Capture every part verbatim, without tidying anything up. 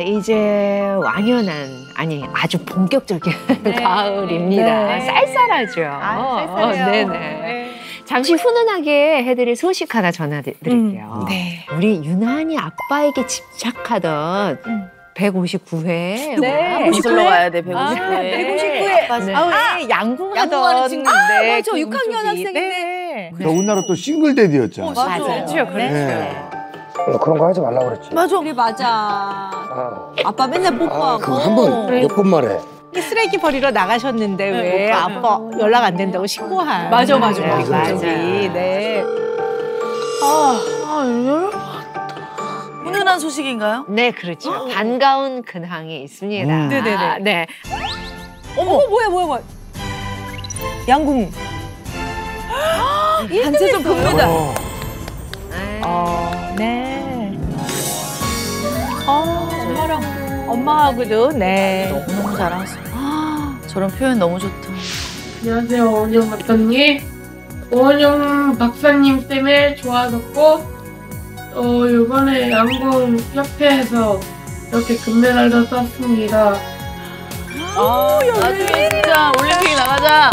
이제 완연한, 아니 아주 본격적인 네. 가을입니다. 네. 쌀쌀하죠. 아, 쌀쌀해요. 어, 네네. 네. 잠시 훈훈하게 해드릴 소식 하나 전해드릴게요. 음, 네. 우리 유난히 아빠에게 집착하던 음. 백오십구 회. 네. 거슬러 가야 돼, 백오십구 회. 아, 백오십구 회. 네. 아, 왜 양궁하던 양궁하는 친구. 아, 네, 맞아. 그 육 학년 분쪽이. 학생인데. 네. 더군다나 또 싱글데디였잖아. 어, 맞아. 맞아요. 그렇죠, 그렇죠. 네. 야, 그런 거 하지 말라고 그랬지. 맞아. 그래, 맞아. 아, 아빠 맨날 아 뽀뽀하고. 그거 한 번 몇 번 말해. 쓰레기 버리러 나가셨는데 왜 아빠 연락 안 된다고 신고할. 맞아, 맞아, 네, 맞아. 그쪽이. 네. 훈훈한 소식인가요? 네, 그렇죠. 반가운 근황이 있습니다. 음. 네네네. 네. 어머, 뭐야, 뭐야, 뭐야. 양궁. 단체전 금메달. 어, 네. 어, 네. 어, 엄마랑, 엄마하고도, 네. 너무 잘하셨어. 아, 저런 표현 너무 좋다. 안녕하세요, 오은영 박사님. 오은영 박사님 때문에 좋아졌고, 어, 이번에 양궁 협회에서 이렇게 금메달도 땄습니다. 아, 나중에 진짜 올림픽 나가자.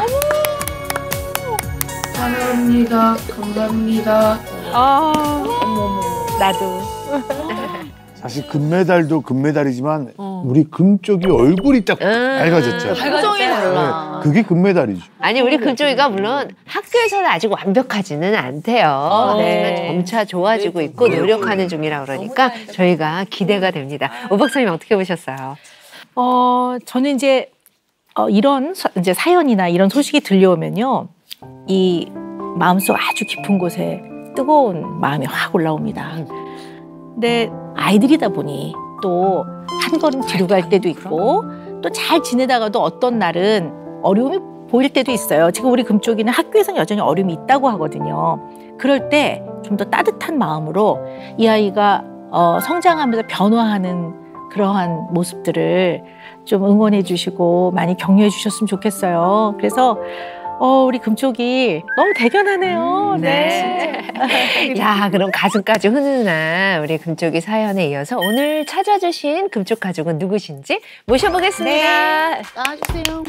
사랑합니다. 감사합니다. 아, 어머, 어머. 나도. 사실 금메달도 금메달이지만 어. 우리 금쪽이 얼굴이 딱 음. 밝아졌죠. 표정이 달라. 네, 그게 금메달이죠. 아니 우리 금쪽이가 물론 학교에서는 아직 완벽하지는 않대요. 네. 하지만 점차 좋아지고 있고 노력하는 중이라 그러니까 저희가 기대가 됩니다. 오 박사님 어떻게 보셨어요? 어, 저는 이제, 어, 이런 서, 이제 사연이나 이런 소식이 들려오면요. 이 마음속 아주 깊은 곳에 뜨거운 마음이 확 올라옵니다. 근데 아이들이다 보니 또 한 걸음 뒤로 갈 때도 있고 또 잘 지내다가도 어떤 날은 어려움이 보일 때도 있어요. 지금 우리 금쪽이는 학교에서는 여전히 어려움이 있다고 하거든요. 그럴 때 좀 더 따뜻한 마음으로 이 아이가 어, 성장하면서 변화하는 그러한 모습들을 좀 응원해 주시고 많이 격려해 주셨으면 좋겠어요. 그래서 어, 우리 금쪽이 너무 대견하네요. 음, 네. 네. 야, 그럼 가슴까지 훈훈한 우리 금쪽이 사연에 이어서 오늘 찾아주신 금쪽 가족은 누구신지 모셔보겠습니다. 네. 나와주세요.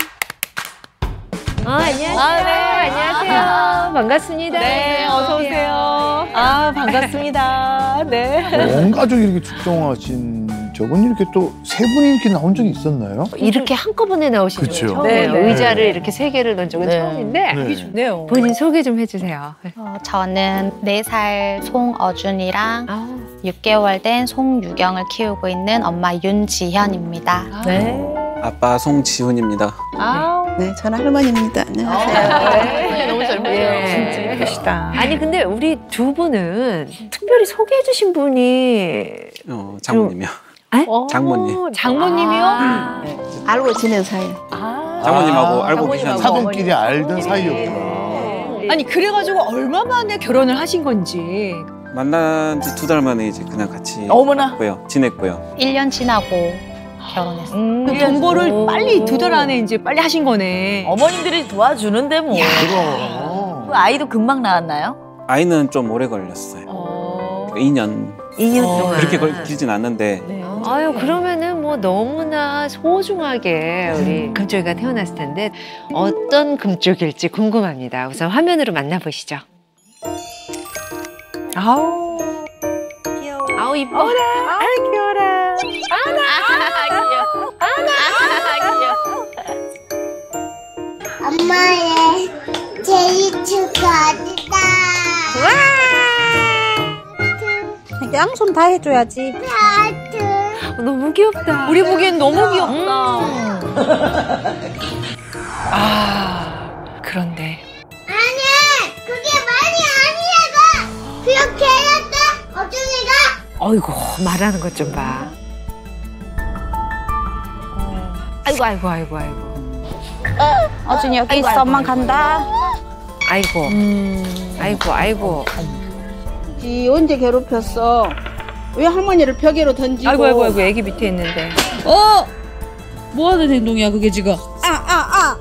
어, 안녕하세요. 아, 네. 안녕하세요. 반갑습니다. 네, 어서 오세요. 아, 반갑습니다. 네. 온 가족이 이렇게 축동하신 적은 이렇게 또 세 분이 이렇게 나온 적이 있었나요? 이렇게 한꺼번에 나오신 적이 그쵸. 처음이에요. 네, 네. 의자를 이렇게 세 개를 넣은 적은 네. 처음인데 네. 좋네요. 본인 소개 좀 해주세요. 어, 저는 네 살 송어준이랑 아우. 육 개월 된 송유경을 키우고 있는 엄마 윤지현입니다. 네. 아빠 송지훈입니다. 아, 네, 저는 할머니입니다. 안녕하세요. 네. 너무 젊으세요. 예. 진짜 예쁘시다. 아니 근데 우리 두 분은 특별히 소개해주신 분이 어, 장모님이요. 어, 장모님. 장모님이요? 아. 알고 지낸 사이. 아. 장모님하고 아, 알고 장모님하고. 계셨는데 사돈끼리 알던 네. 사이였구나. 아니 그래가지고 얼마 만에 결혼을 하신 건지. 만난 지 두 달 만에 이제 그냥 같이 어머나. 지냈고요. 지냈고요. 일 년 지나고 결혼했어요. 음, 동거를 빨리 두 달 안에 이제 빨리 하신 거네. 어머님들이 도와주는데 뭐. 그럼. 그 아이도 금방 낳았나요? 아이는 좀 오래 걸렸어요. 어. 이 년. 이 년 어. 동안 그렇게 걸, 길진 않는데 네. 아유 그러면은 뭐 너무나 소중하게 우리 금쪽이가 태어났을 텐데 어떤 금쪽일지 궁금합니다. 우선 화면으로 만나보시죠. 아우. 귀여워. 아우 이뻐라. 아, 귀여워라. 엄마의 생일 축하합니다. 양손 다 해줘야지. 하트. 너무 귀엽다. 우리 보기엔 너무 귀엽다. 아, 그런데. 아니, 그게 말이 아니라고. 그렇게 해야 돼. 어준이가. 어이구 말하는 것 좀 봐. 아이고 아이고 아이고 아이고. 어준이 여기 아이고, 있어. 아이고, 엄마 아이고. 간다. 아이고. 아이고 아이고. 지 언제 괴롭혔어? 왜 할머니를 벽에로 던지고? 아이고, 아이고, 아이고, 애기 밑에 있는데. 어? 뭐 하는 행동이야 그게 지금? 아, 아, 아!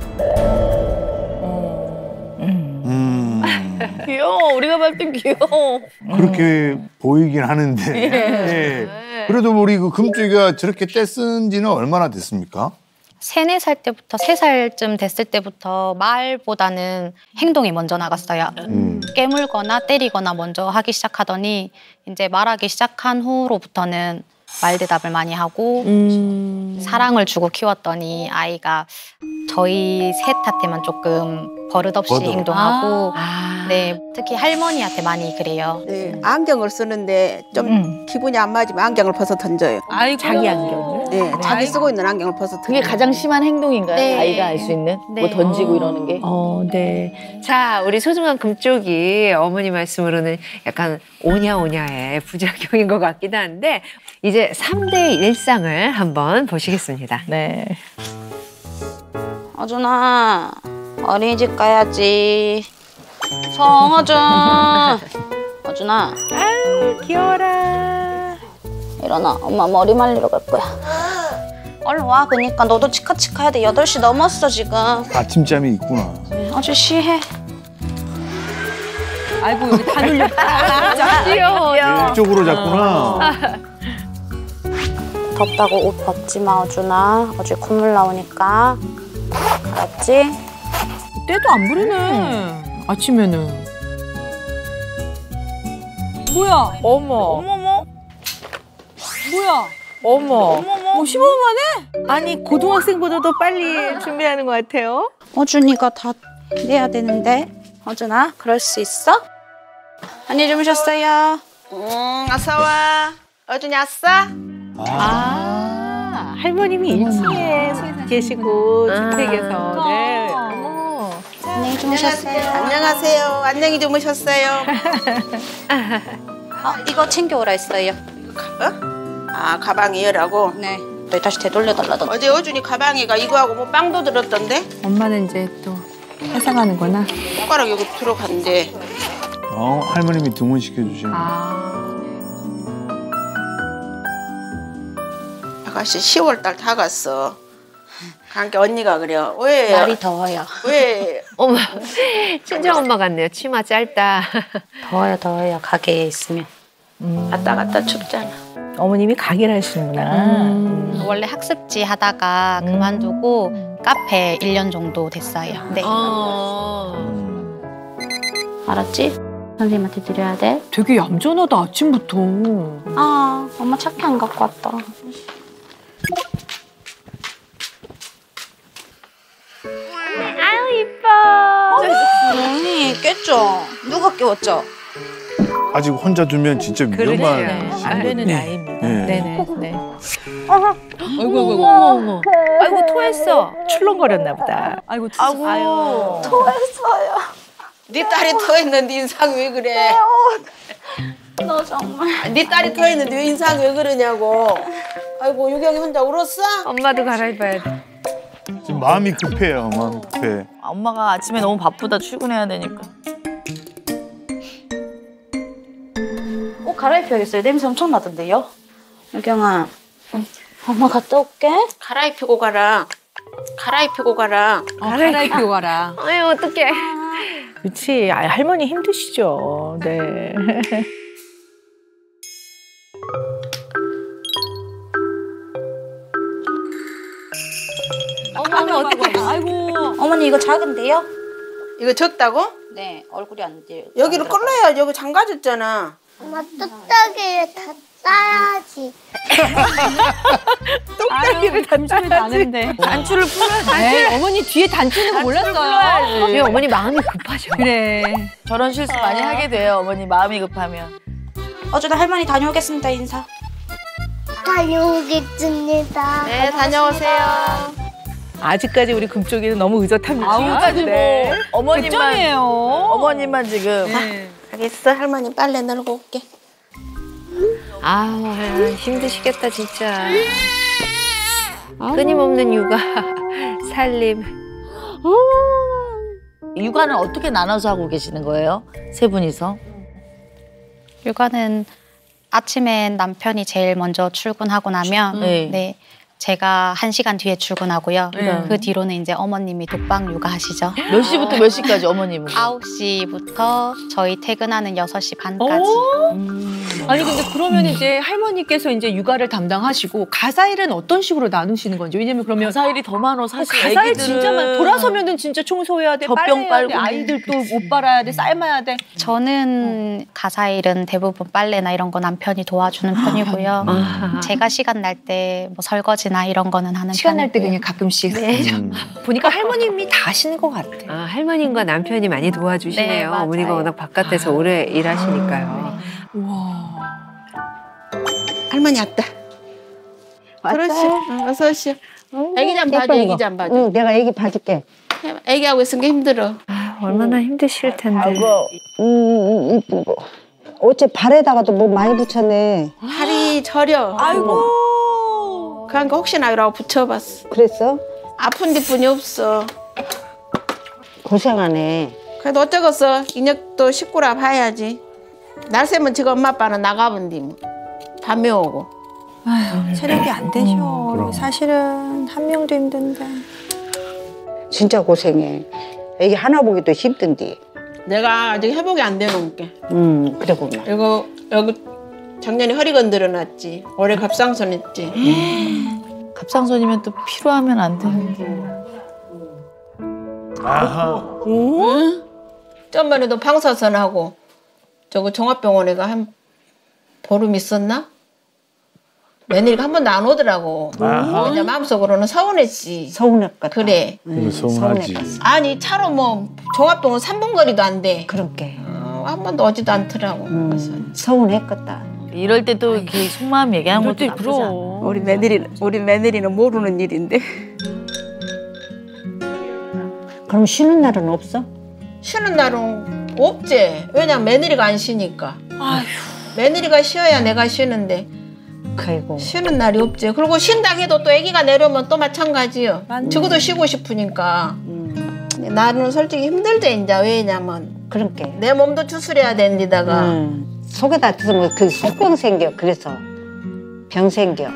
음, 귀여워. 우리가 봤을 땐 귀여워. 그렇게 보이긴 하는데. 예. 네. 그래도 우리 그 금쪽이가 저렇게 떼쓴 지는 얼마나 됐습니까? 세네 살 때부터 세 살쯤 됐을 때부터 말보다는 행동이 먼저 나갔어요. 음. 깨물거나 때리거나 먼저 하기 시작하더니 이제 말하기 시작한 후로부터는 말 대답을 많이 하고 음. 사랑을 주고 키웠더니 아이가 저희 셋한테만 조금 버릇없이 버릇. 행동하고 아. 네, 특히 할머니한테 많이 그래요. 네, 안경을 쓰는데 좀 음. 기분이 안 맞으면 안경을 벗어 던져요. 아이고. 자기 안경을. 네, 자기 쓰고 있는 안경을 벗어 던져요. 그게 가장 심한 행동인가요? 네. 아이가 할 수 있는? 네. 뭐 던지고 이러는 게? 어, 네. 자, 우리 소중한 금쪽이 어머니 말씀으로는 약간 오냐오냐의 부작용인 것 같기도 한데 이제 삼 대의 일상을 한번 보시겠습니다. 네. 어준아, 어린이집 가야지. 성어준. 어준아, 아유, 귀여워라. 일어나. 엄마 머리 말리러 갈 거야. 얼른 와. 그니까 너도 치카치카 해야 돼. 여덟 시 넘었어 지금. 아침잠이 있구나. 아주 쉬해. 아이고, 여기 다 눌렸다. 귀여워. 이쪽으로 잡구나. 덥다고 옷 벗지 마, 어준아. 어제 콧물 나오니까. 알았지? 때도 안 부리네. 아침에는. 뭐야? 어머. 어머머. 뭐야? 어머. 어머머. 십오 분 만에? 아니, 고등학생보다도 빨리 준비하는 것 같아요. 어준이가 다 내야 되는데. 어준아, 그럴 수 있어? 안녕히 주무셨어요? 응, 어서 와. 어준이 왔어? 아, 할머님이 일찍에 계시고 주택에서. 네. 어머. 안녕히 주무셨어요. 안녕하세요. 안녕히 주무셨어요. 아, 이거 챙겨오라 했어요. 어? 아, 가방이라고? 네. 너 다시 되돌려달라던. 어제 어준이 가방이가 이거하고 뭐 빵도 들었던데? 엄마는 이제 또 회상하는구나. 손가락 여기 들어간대. 어, 할머님이 등원시켜 주시는. 아. 아가씨 시월 달 다 갔어. 그러니까 언니가 그래요. 왜? 날이 더워요. 왜? 어머, 친정 엄마 같네요. 치마 짧다. 더워요, 더워요. 가게에 있으면. 음. 갔다 갔다 춥잖아. 어머님이 가게를 하시는구나. 음. 원래 학습지 하다가 음. 그만두고 카페 일 년 정도 됐어요. 네. 어. 알았지? 선생님한테 드려야 돼. 되게 얌전하다, 아침부터. 아, 엄마 차키 안 갖고 왔다. 아유, 이뻐. 언니 깼죠? 누가 깨웠죠? 아직 혼자 두면 진짜 위험한. 그러네요. 안 되는 네. 나이입니다. 네. 네네. 네. 아이고, 아이고, 어머. 아이고, 토했어. 출렁거렸나 보다. 아이고, 아이고. 아유. 토했어요. 네 딸이 토했는데 인상 왜 그래? 너 정말. 네 딸이 토했는데 왜 인상 왜 그러냐고. 아이고 유경이 혼자 울었어? 엄마도 갈아입어야 돼. 지금 마음이 급해요. 마음이 급해. 엄마가 아침에 너무 바쁘다 출근해야 되니까. 옷 갈아입혀야겠어요. 냄새 엄청 나던데요? 유경아. 응. 엄마 갔다 올게. 갈아입히고 가라. 갈아입히고 가라. 어, 갈아입히고 가라. 아유, 어떡해. 그렇지. 아, 할머니 힘드시죠. 네. 어머, 어떡해. 아이고. 어머니 이거 작은데요? 이거 적다고? 네, 얼굴이 안 돼요. 여기를 끌어야지. 여기 잠가졌잖아. 엄마 뚝딱이를 다 따야지. 똑딱이를 단추를 아는데. 단추를 풀어야 네, 어머니 뒤에 단추 있는 거 몰랐어요. 왜 어머니 마음이 급하셔. 그래. 저런 실수 많이 하게 돼요. 어머니 마음이 급하면. 어쩌다 할머니 다녀오겠습니다. 인사. 다녀오겠습니다. 네 다녀오세요. 아직까지 우리 금쪽이는 너무 의젓합니다. 아직까지 네. 뭐 어머님만 백점이에요. 어머님만 지금. 네. 알겠어. 할머니 빨래 널고 올게. 아우, 힘드시겠다, 진짜. 끊임없는 육아, 살림. 육아는 어떻게 나눠서 하고 계시는 거예요? 세 분이서? 육아는 아침엔 남편이 제일 먼저 출근하고 나면 네. 네, 제가 한 시간 뒤에 출근하고요. 네. 그 뒤로는 이제 어머님이 독방 육아하시죠. 몇 시부터 몇 시까지 어머님은? 아홉 시부터 저희 퇴근하는 여섯 시 반까지. 음. 아니 근데 그러면 이제 할머니께서 이제 육아를 담당하시고 가사일은 어떤 식으로 나누시는 건지. 왜냐면 그러면 가사일이 더 많어 사실. 가사일 애기들은 진짜 많아. 돌아서면은 진짜 청소해야 돼, 젖병 빨래해야 돼, 빨고. 아이들 또 옷 빨아야 돼, 삶아야 돼. 저는 어. 가사일은 대부분 빨래나 이런 거 남편이 도와주는 편이고요. 아. 제가 시간 날 때 뭐 설거지나 이런 거는 하는 시간 날 때 편이고요. 그냥 가끔씩. 네. 음. 보니까 할머님이 다 하시는 것 같아. 아, 할머님과 남편이 많이 도와주시네요. 네, 맞아요. 어머니가 워낙 바깥에서 오래 일하시니까요. 우와. 할머니 왔다. 그렇지. 응, 어서 오시오. 애기 좀 봐줘, 애기 좀 봐줘. 응, 내가 애기 봐줄게. 애기하고 있으니까 힘들어. 아, 얼마나 힘드실 텐데. 아이고, 음, 이쁜 거. 어째 발에다가도 뭐 많이 붙였네. 팔이 저려. 아이고. 그러니까 혹시나 이라고 붙여봤어. 그랬어? 아픈 데뿐이 없어. 고생하네. 그래도 어쩌겠어. 인혁도 식구라 봐야지. 날 새면 지금 엄마 아빠는 나가본디 뭐. 밤에 오고. 아휴, 체력이 안 되죠. 그럼. 사실은 한 명도 힘든데. 진짜 고생해. 애기 하나 보기도 힘든데. 내가 아직 회복이 안 되는 게. 음, 그래구나. 이거 여기 작년에 허리 건드려놨지. 올해 갑상선 했지. 갑상선이면 또 피로하면 안 되는데. 아하. 응? 저번에도 방사선하고 저거 종합병원에 가 한 보름 있었나? 며느리가 한 번도 안 오더라고. 아하. 근데 마음속으로는 서운했지. 서운했겠다. 그래. 음, 서운하지. 아니 차로 뭐 종합병원 삼 분 거리도 안 돼. 그렇게. 어, 한 번도 오지도 않더라고. 음, 그래서 서운했겠다. 이럴 때 또 이렇게 속마음 얘기하는 것도 나쁘지 않아. 우리 며느리 우리 며느리는 모르는 일인데. 그럼 쉬는 날은 없어? 쉬는 날은 없지. 왜냐면 며느리가 안 쉬니까. 아휴. 며느리가 쉬어야 내가 쉬는데. 아이고. 쉬는 날이 없지. 그리고 쉰다 해도 또 아기가 내려오면 또 마찬가지요. 적어도 쉬고 싶으니까. 음. 근데 나는 솔직히 힘들대 이제. 왜냐면 그렇게. 내 몸도 추스려야 된디다가. 음. 속에다 드으면 그 속병 생겨. 그래서 병 생겨.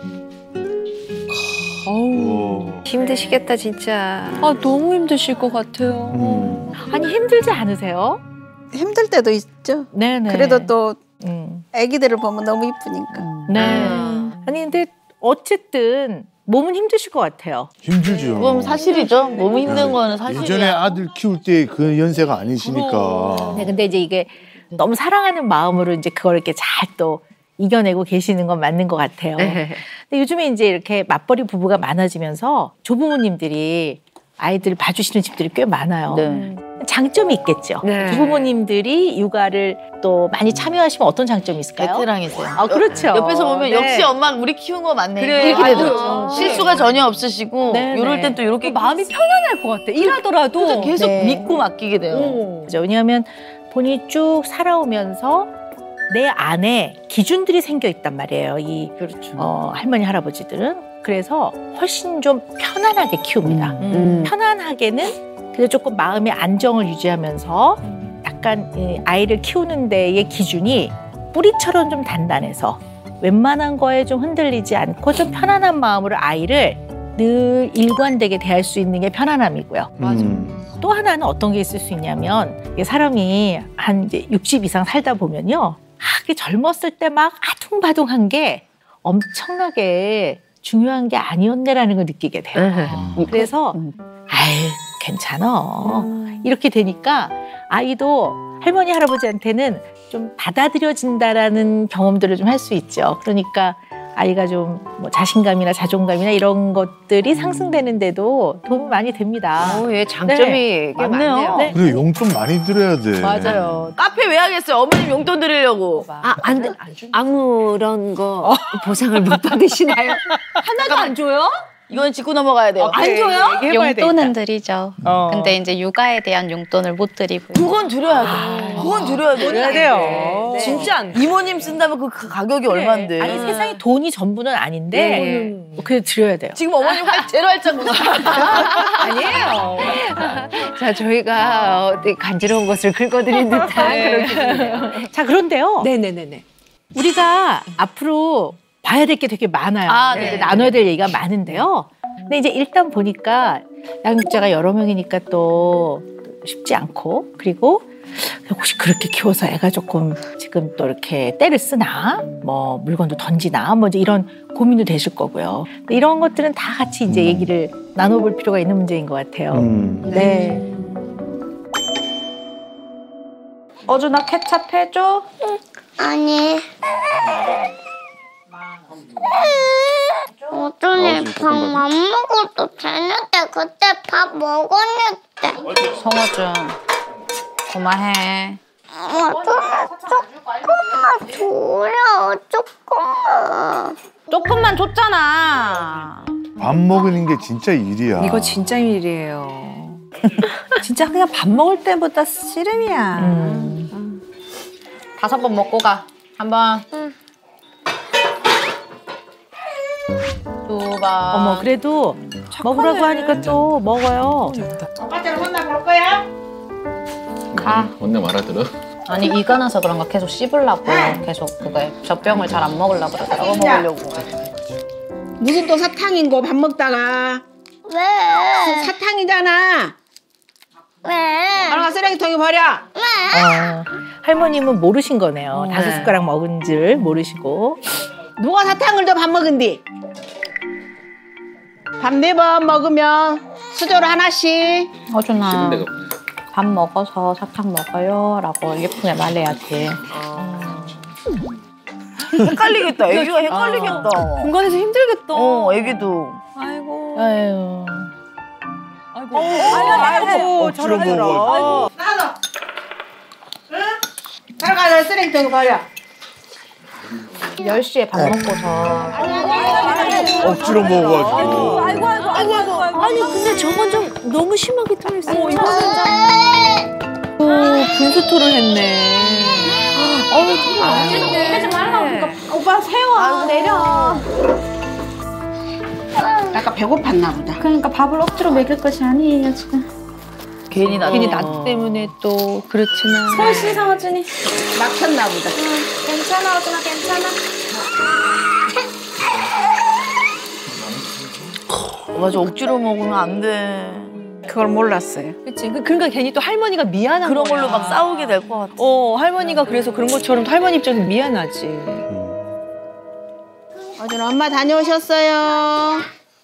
어우, 힘드시겠다 진짜. 아 너무 힘드실 것 같아요. 음. 아니 힘들지 않으세요? 힘들 때도 있죠. 네네. 그래도 또 음. 아기들을 보면 너무 이쁘니까. 네. 음. 아니 근데 어쨌든 몸은 힘드실 것 같아요. 힘들죠. 그건 사실이죠. 몸이 힘든 거는 사실이야. 예전에 아들 키울 때 그 연세가 아니시니까. 네, 근데 이제 이게 너무 사랑하는 마음으로 이제 그걸 이렇게 잘 또 이겨내고 계시는 건 맞는 것 같아요. 네. 근데 요즘에 이제 이렇게 맞벌이 부부가 많아지면서 조부모님들이 아이들을 봐주시는 집들이 꽤 많아요. 네. 장점이 있겠죠. 네. 조부모님들이 육아를 또 많이 참여하시면 어떤 장점이 있을까요? 베테랑이세요. 아, 그렇죠. 옆에서 보면 네. 역시 엄마 우리 키운 거 맞네. 그래, 이렇게 되더라고요. 맞아요. 실수가 전혀 없으시고 네, 이럴 네. 땐 또 이렇게 마음이 편안할 것 같아. 일하더라도 그래서 계속 네. 믿고 맡기게 돼요. 오. 그죠. 왜냐하면 본인이 쭉 살아오면서 내 안에 기준들이 생겨 있단 말이에요. 이 그렇죠. 어, 할머니 할아버지들은. 그래서 훨씬 좀 편안하게 키웁니다. 음. 편안하게는 그래서 조금 마음의 안정을 유지하면서 약간 이 아이를 키우는 데의 기준이 뿌리처럼 좀 단단해서 웬만한 거에 좀 흔들리지 않고 좀 편안한 마음으로 아이를 늘 일관되게 대할 수 있는 게 편안함이고요. 음. 또 하나는 어떤 게 있을 수 있냐면 이게 사람이 한 이제 육십 이상 살다 보면요. 아, 그게 젊었을 때 막 아둥바둥한 게 엄청나게 중요한 게 아니었네라는 걸 느끼게 돼요. 그래서 아이 괜찮아. 이렇게 되니까 아이도 할머니 할아버지한테는 좀 받아들여진다라는 경험들을 좀 할 수 있죠. 그러니까 아이가 좀 뭐 자신감이나 자존감이나 이런 것들이 상승되는데도 도움이 많이 됩니다. 오, 예, 장점이 네. 꽤 많네요. 네. 그래 용돈 많이 드려야 돼. 맞아요. 카페 왜 하겠어요? 어머님 용돈 드리려고. 아, 안, 돼. 아무런 거 보상을 못 받으시나요? 하나도 안 줘요? 이건 짚고 넘어가야 돼요. 안 줘요? 용돈은 드리죠. 어. 근데 이제 육아에 대한 용돈을 못 드리고요. 그건 드려야 돼. 그건 드려야 돼. 드려야 돼요. 네. 진짜 안 돼. 이모님 쓴다면 그 가- 가격이 그래. 얼만데. 아니 세상에 돈이 전부는 아닌데 네. 뭐 그래 드려야 돼요. 지금 어머님 제로 할짝 웃어. 아니에요. 자, 저희가 어디 간지러운 것을 긁어드린 듯한 그런 기분이에요. 자 그런데요. 네네네네. 우리가 앞으로 봐야 될 게 되게 많아요. 아, 네. 네. 나눠야 될 얘기가 많은데요. 근데 이제 일단 보니까 양육자가 여러 명이니까 또 쉽지 않고, 그리고 혹시 그렇게 키워서 애가 조금 지금 또 이렇게 때를 쓰나, 뭐 물건도 던지나, 뭐 이제 이런 고민도 되실 거고요. 근데 이런 것들은 다 같이 이제 얘기를 나눠볼 필요가 있는 문제인 것 같아요. 음. 네. 어준아 케찹 해줘? 아니. 어준이 밥안 먹어도 되는데 그때 밥 먹었는데. 성어준 그만해. 어준이 조금만 줘요. 조금만. 조금만 줬잖아. 밥 먹이는 게 진짜 일이야. 이거 진짜 일이에요. 진짜 그냥 밥 먹을 때보다 씨름이야. 음. 다섯 번 먹고 가. 한 번. 응. 두 번. 어머, 그래도 먹으라고 하니까 또 먹어요. 엄마처럼 혼나 볼 거야? 가. 혼내 말아들어? 아니 이가 나서 그런가 계속 씹으려고 계속 그거에 젖병을 잘 안 먹으려고 그러더라고. 먹으려고. 무슨 또 사탕인 거 밥 먹다가. 왜? 사탕이잖아. 왜? 얼른 쓰레기통에 버려. 어, 할머님은 모르신 거네요. 어, 다섯 네. 숟가락 먹은 줄 모르시고. 누가 사탕을 더 밥 먹은디? 밥 네 번 먹으면 수저로 하나씩. 어준아 밥 먹어서 사탕 먹어요 라고 예쁘게 말해야지. 헷갈리겠다. 애기가 헷갈리겠다. 중간에서 힘들겠다. 어, 애기도. 아이고. 아유. 아이고. 아이고, 억지로 먹어. 나도. 응? 들어가서 쓰레기통에 버려. 열 시에 밥 먹고서. 억지로 먹어가지고. 아이고, 아이고, 아이고, 아이고. 아니, 근데 저건 좀 너무 심하게 통했어. 어, 이거는 오, 분수토를 했네. 어우, 하지 말라고. 그러니까 오빠 세워. 내려. 약간 배고팠나 보다. 그러니까 밥을 억지로 먹일 것이 아니에요 지금. 괜히 나 괜히 나 때문에 또 그렇지만. 손 씻어 어준이. 막혔나 보다. 괜찮아 어준아 괜찮아. 맞아, 억지로 먹으면 안 돼. 그걸 몰랐어요. 그치. 그- 그러니까 괜히 또 할머니가 미안한 그런 거야. 걸로 막 싸우게 될 것 같아. 어, 할머니가 그래서 그런 것처럼 또 할머니 입장에서 미안하지. 어준 엄마 다녀오셨어요.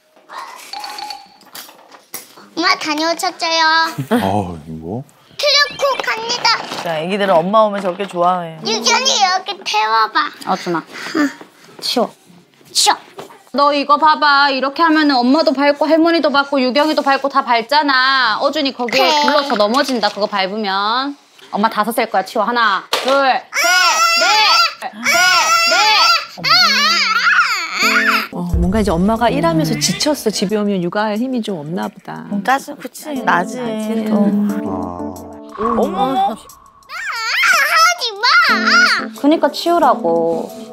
엄마 다녀오셨어요. 아, 이거. 트럭코 갑니다. 자, 애기들은 엄마 오면 저렇게 좋아해. 유견이 여기 태워봐. 어준아. 치워. 치워. 너 이거 봐봐. 이렇게 하면은 엄마도 밟고 할머니도 밟고 유경이도 밟고 다 밟잖아. 어준이 거기에 그래. 굴러서 넘어진다. 그거 밟으면. 엄마 다섯 셀 거야. 치워. 하나, 둘, 셋, 넷, 셋, 넷. 어, 뭔가 이제 엄마가 일하면서 지쳤어. 집에 오면 육아할 힘이 좀 없나 보다. 음, 짜증, 그치. 나지. 또. 아. 어머. 하지 마. 그니까 치우라고.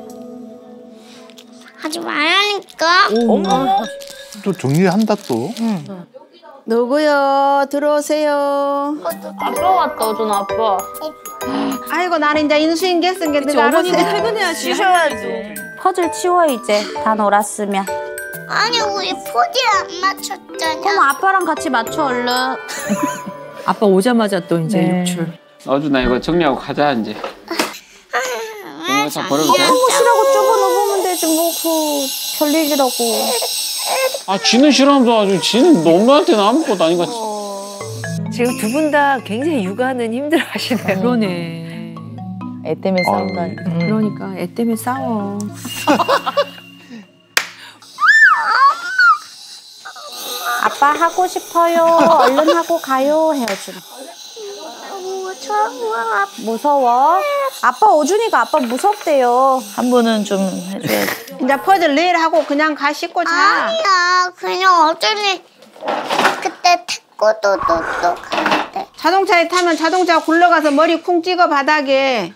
하지 말라니까. 어머. 또 정리한다 또. 누구요? 들어오세요. 아빠 왔다, 어준 아빠. 아이고 나는 이제 인수인계쓴 게 그치, 내가 어머니도 알았어. 퇴근해야지. 쉬셔야지. 퍼즐 치워 이제. 다 놀았으면. 아니 우리 포즈 안 맞췄잖아. 그럼 아빠랑 같이 맞춰 얼른. 아빠 오자마자 또 이제 네. 육출. 어준아 이거 정리하고 가자 이제. 동영상 버려도 돼? 싫라고 접어 넣으면 되지 뭐그 별일이라고. 아 지는 싫어하면서 아주 지는 너무한테는 아무것도 아닌 것 같아. 지금 두 분 다 굉장히 육아는 힘들어 하시네요. 그러네. 애 때문에 싸운다니. 그러니까 애 때문에 싸워. 아빠 하고 싶어요. 얼른 하고 가요. 헤어져. 무서워. 무서워? 아빠 오준이가 아빠 무섭대요. 한 번은 좀 해줘야지. 이제 퍼즐 내일 하고 그냥 가 씻고 자. 아니야. 그냥 어전에 그때 태권도도 또 갔대. 자동차에 타면 자동차 굴러가서 머리 쿵 찍어 바닥에.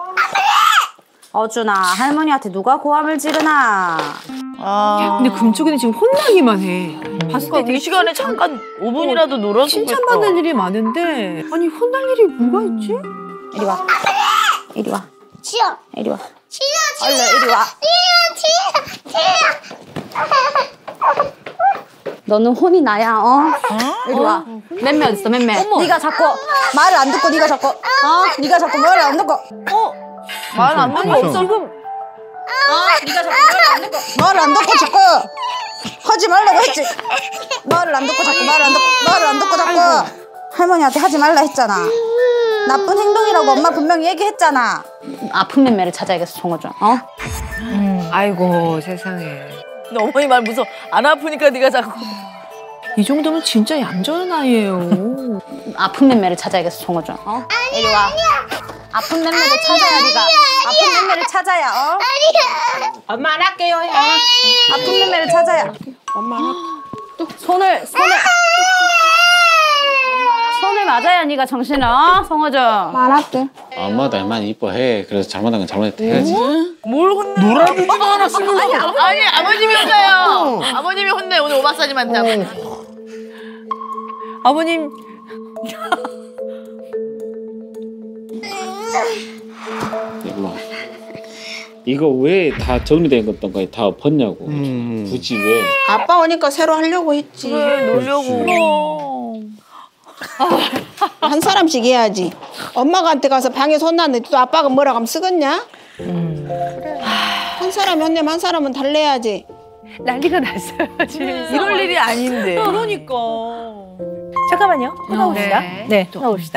어준아 할머니한테 누가 고함을 지르나. 아. 근데 금쪽이는 지금 혼나기만 해. 봤을 때 그러니까 이 시간에 잠깐 오 분이라도 놀아주고 칭찬받는 일이 많은데 아니 혼날 일이 뭐가 있지? 이리 와. 이리 와. 치워. 이리 와. 치아, 얼른 이리 와. 치아, 치아, 치아. 너는 혼이 나야, 어? 어? 이리 와. 맴매 어딨어, 맴매. 네가 자꾸 말을 안 듣고 네가 자꾸, 어? 네가 자꾸 말을 안 듣고. 어? 말 안 듣고 없어. 지금. 어? 네가 자꾸 말을 안 듣고. 말을 안 듣고 자꾸. 하지 말라고 했지. 말을 안 듣고 자꾸 말을 안 듣고 말을 안 듣고 자꾸. 아이고. 할머니한테 하지 말라 했잖아. 나쁜 행동이라고 엄마 분명히 얘기했잖아. 아픈 맴매를 찾아야겠어, 송어준. 어? 음. 아이고 세상에. 근데 어머니 말 무서워. 안 아프니까 네가 자꾸. 이 정도면 진짜 얌전한 아이예요. 아픈 맴매를 찾아야겠어, 송어준. 어? 이리 와. 아픈 맴매를 찾아야 네가. 아픈 맴매를 찾아야. 어? 엄마 안 할게요. 해. 아픈 맴매를 찾아야. 엄마 안 할게. 또 손을 손을 손을 맞아야 네가 정신을. 어? 송어준. 말할게. 엄마도 할머니 이뻐해. 그래서 잘못한 건 잘못했다 해야지. 뭘 혼내? 놀아주지도 않았으면서. 아니, 아니 아버님이 혼내요. 아버님이 혼내. 오늘 오마사지 만나고. 아버님. 이거 이거 왜 다 정리된 것던 거에 다 엎었냐고. 음. 굳이 왜? 아빠 오니까 새로 하려고 했지. 그래, 놀려고. 한 사람씩 해야지. 엄마가 한테 가서 방에 손 놨는데 또 아빠가 뭐라고 하면 쓰겠냐? 음. 그래. 한 사람이 혼내면 한 사람은 달래야지. 난리가 났어요 지금. 이럴 일이 아닌데. 그러니까. 잠깐만요. 또 나옵시다. 네. 네, 또 나옵시다.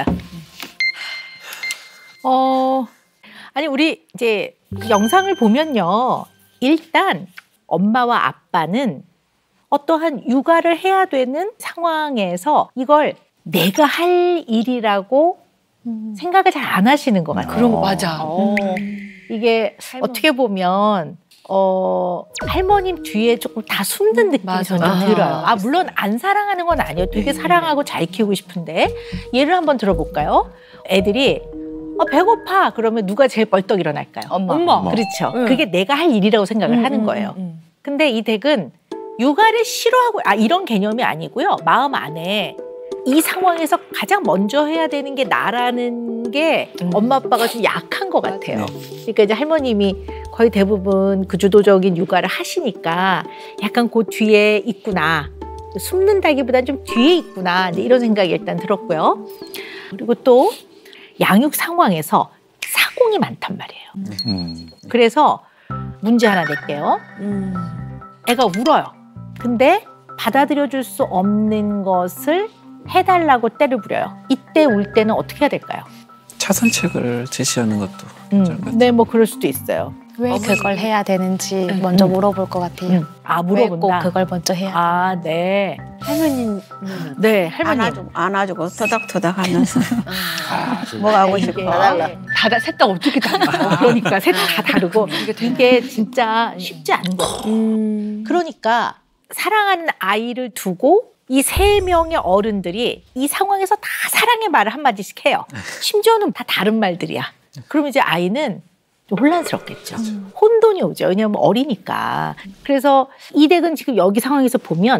어, 아니 우리 이제 그 영상을 보면요. 일단 엄마와 아빠는 어떠한 육아를 해야 되는 상황에서 이걸 내가 할 일이라고 음. 생각을 잘 안 하시는 것 같아요. 그런 거 맞아. 어. 이게 할머니. 어떻게 보면 어, 할머님 뒤에 조금 다 숨는 느낌이 저는 아, 들어요. 아, 물론 안 사랑하는 건 아니에요. 되게 네. 사랑하고 잘 키우고 싶은데 예를 한번 들어볼까요? 애들이 어, 배고파 그러면 누가 제일 벌떡 일어날까요? 엄마. 엄마. 그렇죠. 응. 그게 내가 할 일이라고 생각을 응, 하는 거예요. 응, 응. 근데 이 댁은 육아를 싫어하고 아 이런 개념이 아니고요. 마음 안에 이 상황에서 가장 먼저 해야 되는 게 나라는 게 음. 엄마 아빠가 좀 약한 것 같아요. 네. 그러니까 이제 할머님이 거의 대부분 그 주도적인 육아를 하시니까 약간 그 뒤에 있구나. 숨는다기보다는 좀 뒤에 있구나. 이런 생각이 일단 들었고요. 그리고 또 양육 상황에서 사공이 많단 말이에요. 음. 그래서 문제 하나 낼게요. 음. 애가 울어요. 근데 받아들여줄 수 없는 것을 해달라고 때를 부려요. 이때 울 때는 어떻게 해야 될까요? 차선책을 제시하는 것도 음, 네, 뭐 그럴 수도 있어요. 왜 어, 그걸 해야 되는지 음, 먼저 물어볼 것 같아요. 음. 아, 물어본다. 왜 꼭 그걸 먼저 해야 돼요? 아, 네. 할머님, 네, 할머님. 안아주고, 안아주고 토닥토닥 하면서 아, 뭐가 하고 싶어. 다, 셋 다 어떻게 다르고. 그러니까 셋 다 다르고. 이게 진짜 쉽지 않은 거예요. 음. 그러니까 사랑하는 아이를 두고 이 세 명의 어른들이 이 상황에서 다 사랑의 말을 한마디씩 해요. 심지어는 다 다른 말들이야. 그러면 이제 아이는 좀 혼란스럽겠죠. 음. 혼돈이 오죠. 왜냐하면 어리니까. 그래서 이 댁은 지금 여기 상황에서 보면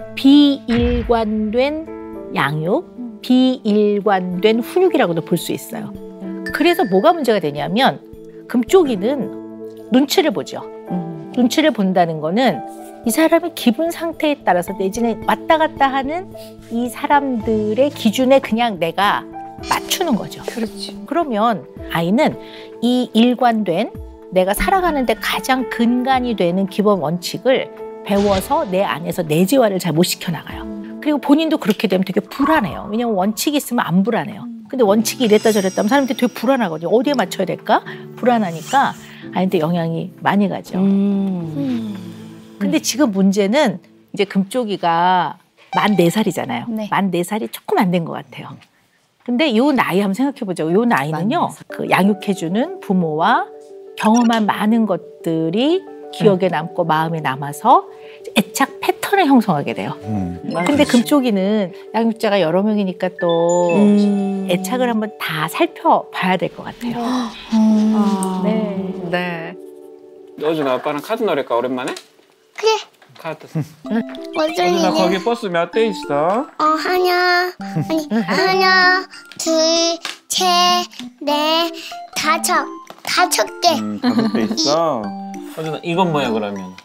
비일관된 양육, 비일관된 훈육이라고도 볼 수 있어요. 그래서 뭐가 문제가 되냐면 금쪽이는 눈치를 보죠. 음. 눈치를 본다는 거는 이 사람의 기분 상태에 따라서 내지는 왔다 갔다 하는 이 사람들의 기준에 그냥 내가 맞추는 거죠. 그렇지. 그러면 아이는 이 일관된 내가 살아가는데 가장 근간이 되는 기본 원칙을 배워서 내 안에서 내재화를 잘 못 시켜나가요. 그리고 본인도 그렇게 되면 되게 불안해요. 왜냐면 원칙이 있으면 안 불안해요. 근데 원칙이 이랬다 저랬다 하면 사람들이 되게 불안하거든요. 어디에 맞춰야 될까? 불안하니까 아이한테 영향이 많이 가죠. 음. 근데 지금 문제는 이제 금쪽이가 만 네 살이잖아요. 네. 만 네 살이 조금 안 된 것 같아요. 근데 요 나이 한번 생각해보죠. 요 나이는요, 그 양육해주는 부모와 경험한 많은 것들이 기억에 남고 마음에 남아서 애착 패턴을 형성하게 돼요. 음. 근데 금쪽이는 양육자가 여러 명이니까 또 음. 애착을 한번 다 살펴봐야 될 것 같아요. 음. 아, 네. 네. 어준아 아빠랑 카드 놀을까 오랜만에? 그래. 카드. 어준아 거기 버스 몇 대 있어? 어 하나 아니 하나 둘 셋 넷 다섯 다섯 개. 음, 다섯 개 있어. 서준아, 이건 뭐야 그러면?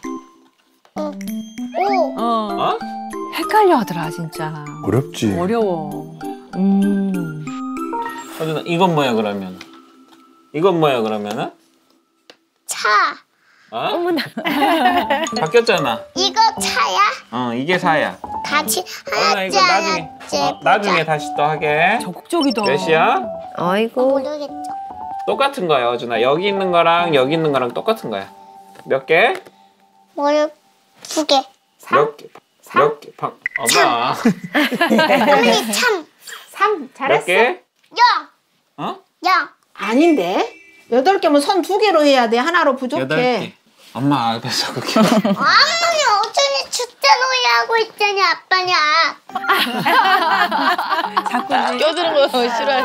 오. 어. 어? 헷갈려 하더라 진짜. 어렵지. 어려워. 음. 서준아, 이건 뭐야 그러면? 이건 뭐야 그러면은? 차. 어? 어머나. 바뀌었잖아. 이거 차야? 어, 이게 사야. 같이 서준아, 하나씩 이거 나중에. 어, 나중에 다시 또 하게. 적극적이다. 몇이야? 아이고. 모르겠죠. 똑같은 거야, 어준아. 여기 있는 거랑 여기 있는 거랑 똑같은 거야. 몇 개? 뭘? 두 개. 몇 개? 몇 개? 방... 엄마. 할머니 참. 삼. 몇 잘했어. 개? 영. 어? 영. 아닌데. 여덟 개면 선 두 개로 해야 돼. 하나로 부족해. 여덟 개. 엄마 앞에서 그렇게. 아무리 어쩐지 숫자 놀이 하고 있잖니 아빠냐. 자꾸 껴드는 거 싫어해.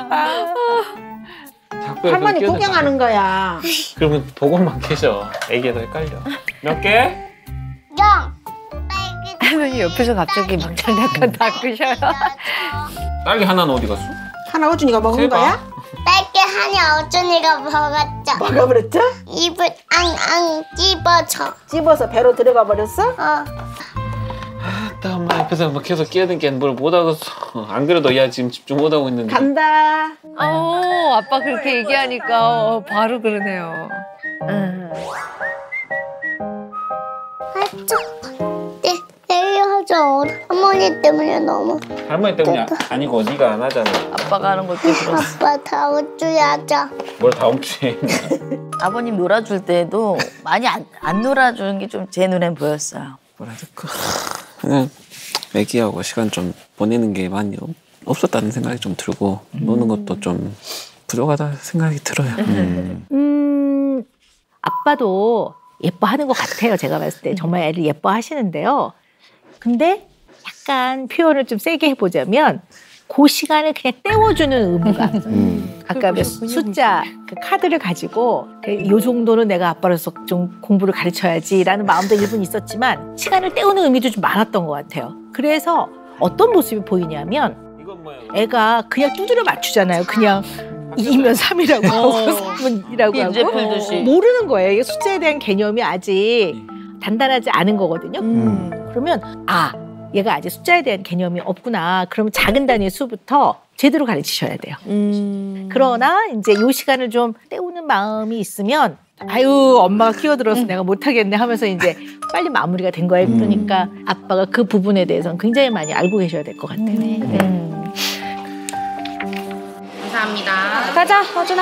자꾸 할머니 끼어들어. 구경하는 거야. 그러면 보고만 계셔. 애기도 헷갈려. 몇 개? 영. 할머니 옆에서 갑자기 막 장난감 닦으셔요. 딸기 하나는 어디 갔어? 하나 어준이가 먹은 세봐. 거야? 딸기 하나 어쩐이가 먹었죠. 먹어버렸죠? 입을 앙앙 찝어서. 찝어서 배로 들어가 버렸어? 어. 나 엄마 옆에서 막 계속 끼어들게 뭘 못 하겠어. 안 그래도 얘 지금 집중 못 하고 있는데. 간다. 어, 아빠 그렇게 얘기하니까 어, 바로 그러네요. 음. 하죠. 네, 내일 하죠. 할머니 때문에 너무. 할머니 때문이 아, 아니고 네가 안 하잖아. 아빠가 하는 것도 들었어. 아빠 다음 주에 하자. 뭘 다음 주에. 아버님 놀아줄 때도 많이 안, 안 놀아주는 게 좀 제 눈엔 보였어요. 뭐라 해야 될까. 그냥 애기하고 시간 좀 보내는 게 많이 없, 없었다는 생각이 좀 들고 음. 노는 것도 좀 부족하다 생각이 들어요. 음. 음, 아빠도 예뻐하는 것 같아요. 제가 봤을 때 정말 애를 예뻐하시는데요. 근데 약간 표현을 좀 세게 해보자면 그 시간을 그냥 때워주는 의무가 음. 아까 몇 숫자 그 카드를 가지고 이 정도는 내가 아빠로서 좀 공부를 가르쳐야지라는 마음도 일부는 있었지만 시간을 때우는 의미도 좀 많았던 것 같아요. 그래서 어떤 모습이 보이냐면 애가 그냥 두드려 맞추잖아요. 그냥 이면 삼이라고 하고 삼분이라고 빈재 하고 풀듯이. 모르는 거예요. 이게 숫자에 대한 개념이 아직 단단하지 않은 거거든요. 음. 그러면 아 얘가 아직 숫자에 대한 개념이 없구나. 그러면 작은 단위의 수부터 제대로 가르치셔야 돼요. 음. 그러나 이제 이 시간을 좀 때우는 마음이 있으면 아유 엄마가 끼어들어서 음. 내가 못하겠네 하면서 이제 빨리 마무리가 된 거예요. 그러니까 아빠가 그 부분에 대해서는 굉장히 많이 알고 계셔야 될 것 같아요. 네. 음. 감사합니다. 가자, 허준아.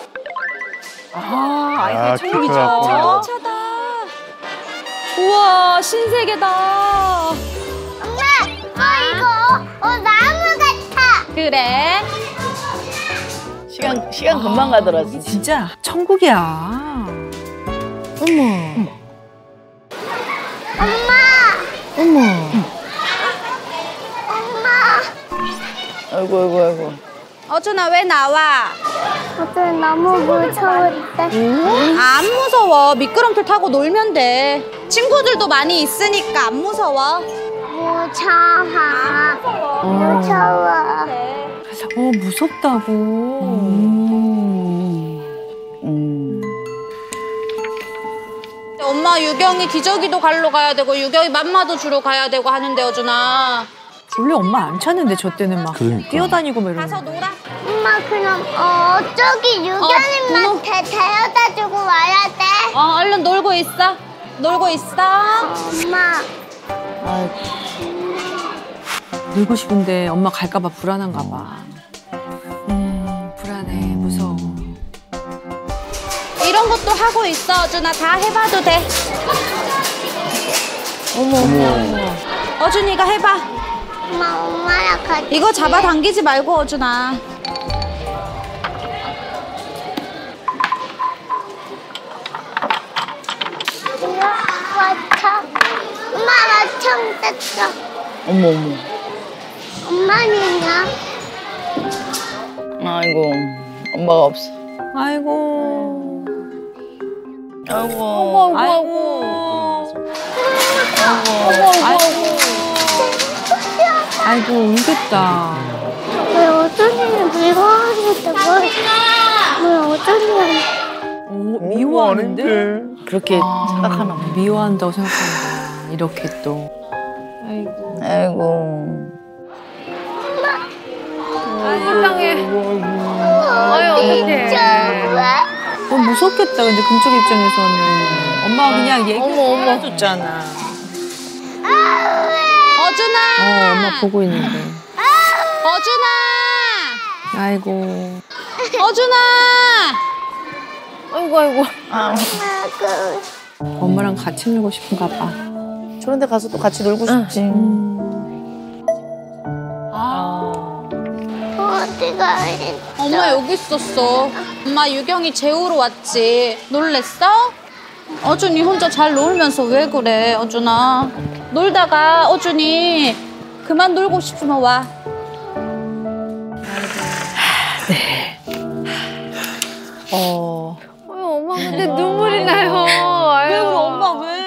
아, 아, 아이들 천국이죠. 기특하다. 자동차다. 우와, 신세계다. 엄마, 어 이거 어 나무 같아. 그래. 시간 시간 금방 가더라. 진짜. 진짜 천국이야. 어머. 엄마, 어머. 엄마. 아이고 아이고 아이고. 어준아, 왜 나와? 어제 너무 무서웠대. 안 무서워. 미끄럼틀 타고 놀면 돼. 친구들도 많이 있으니까 안 무서워. 무서워. 무서워. 어, 무섭다고. 음. 음. 엄마 유경이 기저귀도 갈러 가야 되고 유경이 맘마도 주러 가야 되고 하는데 어준아. 원래 엄마 안 찾는데 저 때는 막 그러니까. 뛰어다니고 막 이러고. 가서 놀아. 엄마 그럼 어 저기 유견님한테 데려다 주고 와야 돼. 어, 얼른 놀고 있어. 놀고 있어. 엄마. 놀고 싶은데 엄마 갈까 봐 불안한가 봐. 음, 불안해, 무서워. 이런 것도 하고 있어, 어준아. 다 해봐도 돼. 어머. 어머. 어준이가 해봐. 엄마 엄마랑 같이. 이거 잡아당기지 말고, 어준아. 와참. 엄마 와참 떴어. 어머 어머. 엄마는요? 아이고 엄마가 없어. 아이고. 아이고. 어머, 아이고. 아이고. 아이고. 아이고, 울겠다. 왜 어쩐지 물건을 왜 어쩐지 미워하는데? 그렇게 생각하나 봐. 미워한다고 생각하는구나. 이렇게 또. 아이고. 아이고. 아, 세상에. 아유, 어떡해. 너무 무섭겠다, 근데 금쪽 입장에서는. 엄마가 그냥 얘기 해줬잖아. 어준아! 어, 엄마 보고 있는데. 어준아! 아이고. 어준아! 아이고, 아이고. 아. 엄마랑 같이 놀고 싶은가 봐. 저런 데 가서 또 같이 놀고 싶지. 아. 어디가 엄마 여기 있었어. 엄마 유경이 재우러 왔지. 놀랬어? 어준이 혼자 잘 놀면서 왜 그래, 어준아. 놀다가 어준이 그만 놀고 싶으면 와. 네. 어. 아유, 엄마 근데 눈물이 나요. 아유. 왜 그래, 엄마 왜?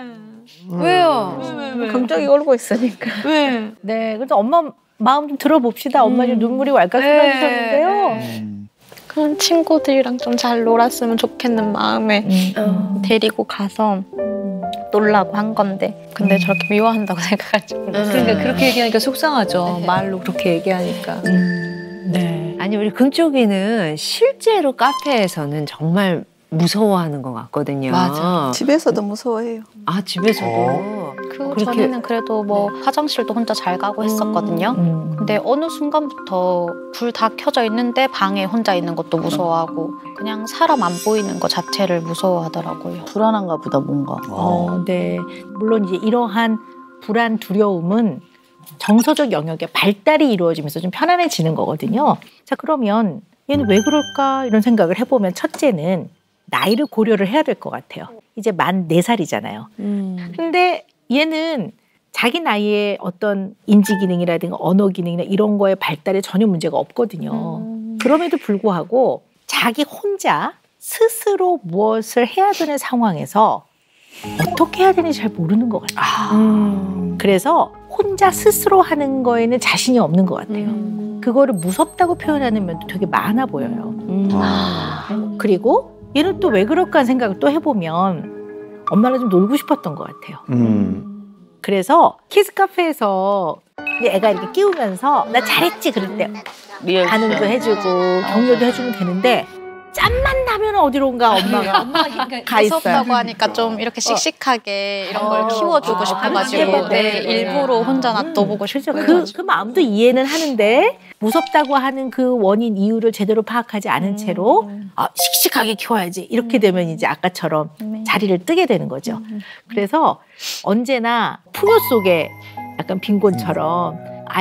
왜요? 왜, 왜, 왜? 금쪽이 울고 있으니까. 왜? 네, 그래서 엄마 마음 좀 들어봅시다. 음. 엄마 좀 눈물이 왈칵 쏟아지셨는데요. 음. 그런 친구들이랑 좀 잘 놀았으면 좋겠는 마음에 음. 데리고 가서 놀라고 한 건데 근데 음. 저렇게 미워한다고 생각하지 몰랐어요. 그러니까 그렇게 얘기하니까 속상하죠. 네. 말로 그렇게 얘기하니까. 음. 네. 아니 우리 금쪽이는 실제로 카페에서는 정말 무서워하는 것 같거든요. 맞아. 집에서도 무서워해요. 아 집에서도. 어. 그 그렇게... 전에는 그래도 뭐 네. 화장실도 혼자 잘 가고 했었거든요. 음. 근데 어느 순간부터 불 다 켜져 있는데 방에 혼자 있는 것도 무서워하고 그냥 사람 안 보이는 것 자체를 무서워하더라고요. 불안한가 보다 뭔가. 어, 네. 물론 이제 이러한 불안, 두려움은 정서적 영역의 발달이 이루어지면서 좀 편안해지는 거거든요. 자, 그러면 얘는 왜 그럴까 이런 생각을 해보면 첫째는 나이를 고려를 해야 될 것 같아요. 이제 만 네 살이잖아요. 음. 근데 얘는 자기 나이에 어떤 인지 기능이라든가 언어 기능이나 이런 거에 발달에 전혀 문제가 없거든요. 음. 그럼에도 불구하고 자기 혼자 스스로 무엇을 해야 되는 상황에서 어떻게 해야 되는지 잘 모르는 것 같아요. 아. 음. 그래서 혼자 스스로 하는 거에는 자신이 없는 것 같아요. 음. 그거를 무섭다고 표현하는 면도 되게 많아 보여요. 음. 아. 그리고 얘는 또 왜 그럴까 하는 생각을 또 해보면 엄마랑 좀 놀고 싶었던 것 같아요. 음. 그래서 키즈 카페에서 애가 이렇게 끼우면서 나 잘했지 그럴 때 반응도 해주고 격려도 해주면 되는데 짬만 나면 어디론가 엄마가 엄마가 가 있어요. 무섭다고 하니까 좀 이렇게 씩씩하게 이런 걸 키워주고 싶어가지고 네, 일부러 혼자 놔둬보고 싶어요. 그, 그 마음도 이해는 하는데 무섭다고 하는 그 원인 이유를 제대로 파악하지 않은 채로 아, 씩씩하게 키워야지 이렇게 되면 이제 아까처럼 자리를 뜨게 되는 거죠. 그래서 언제나 풍요 속에 약간 빈곤처럼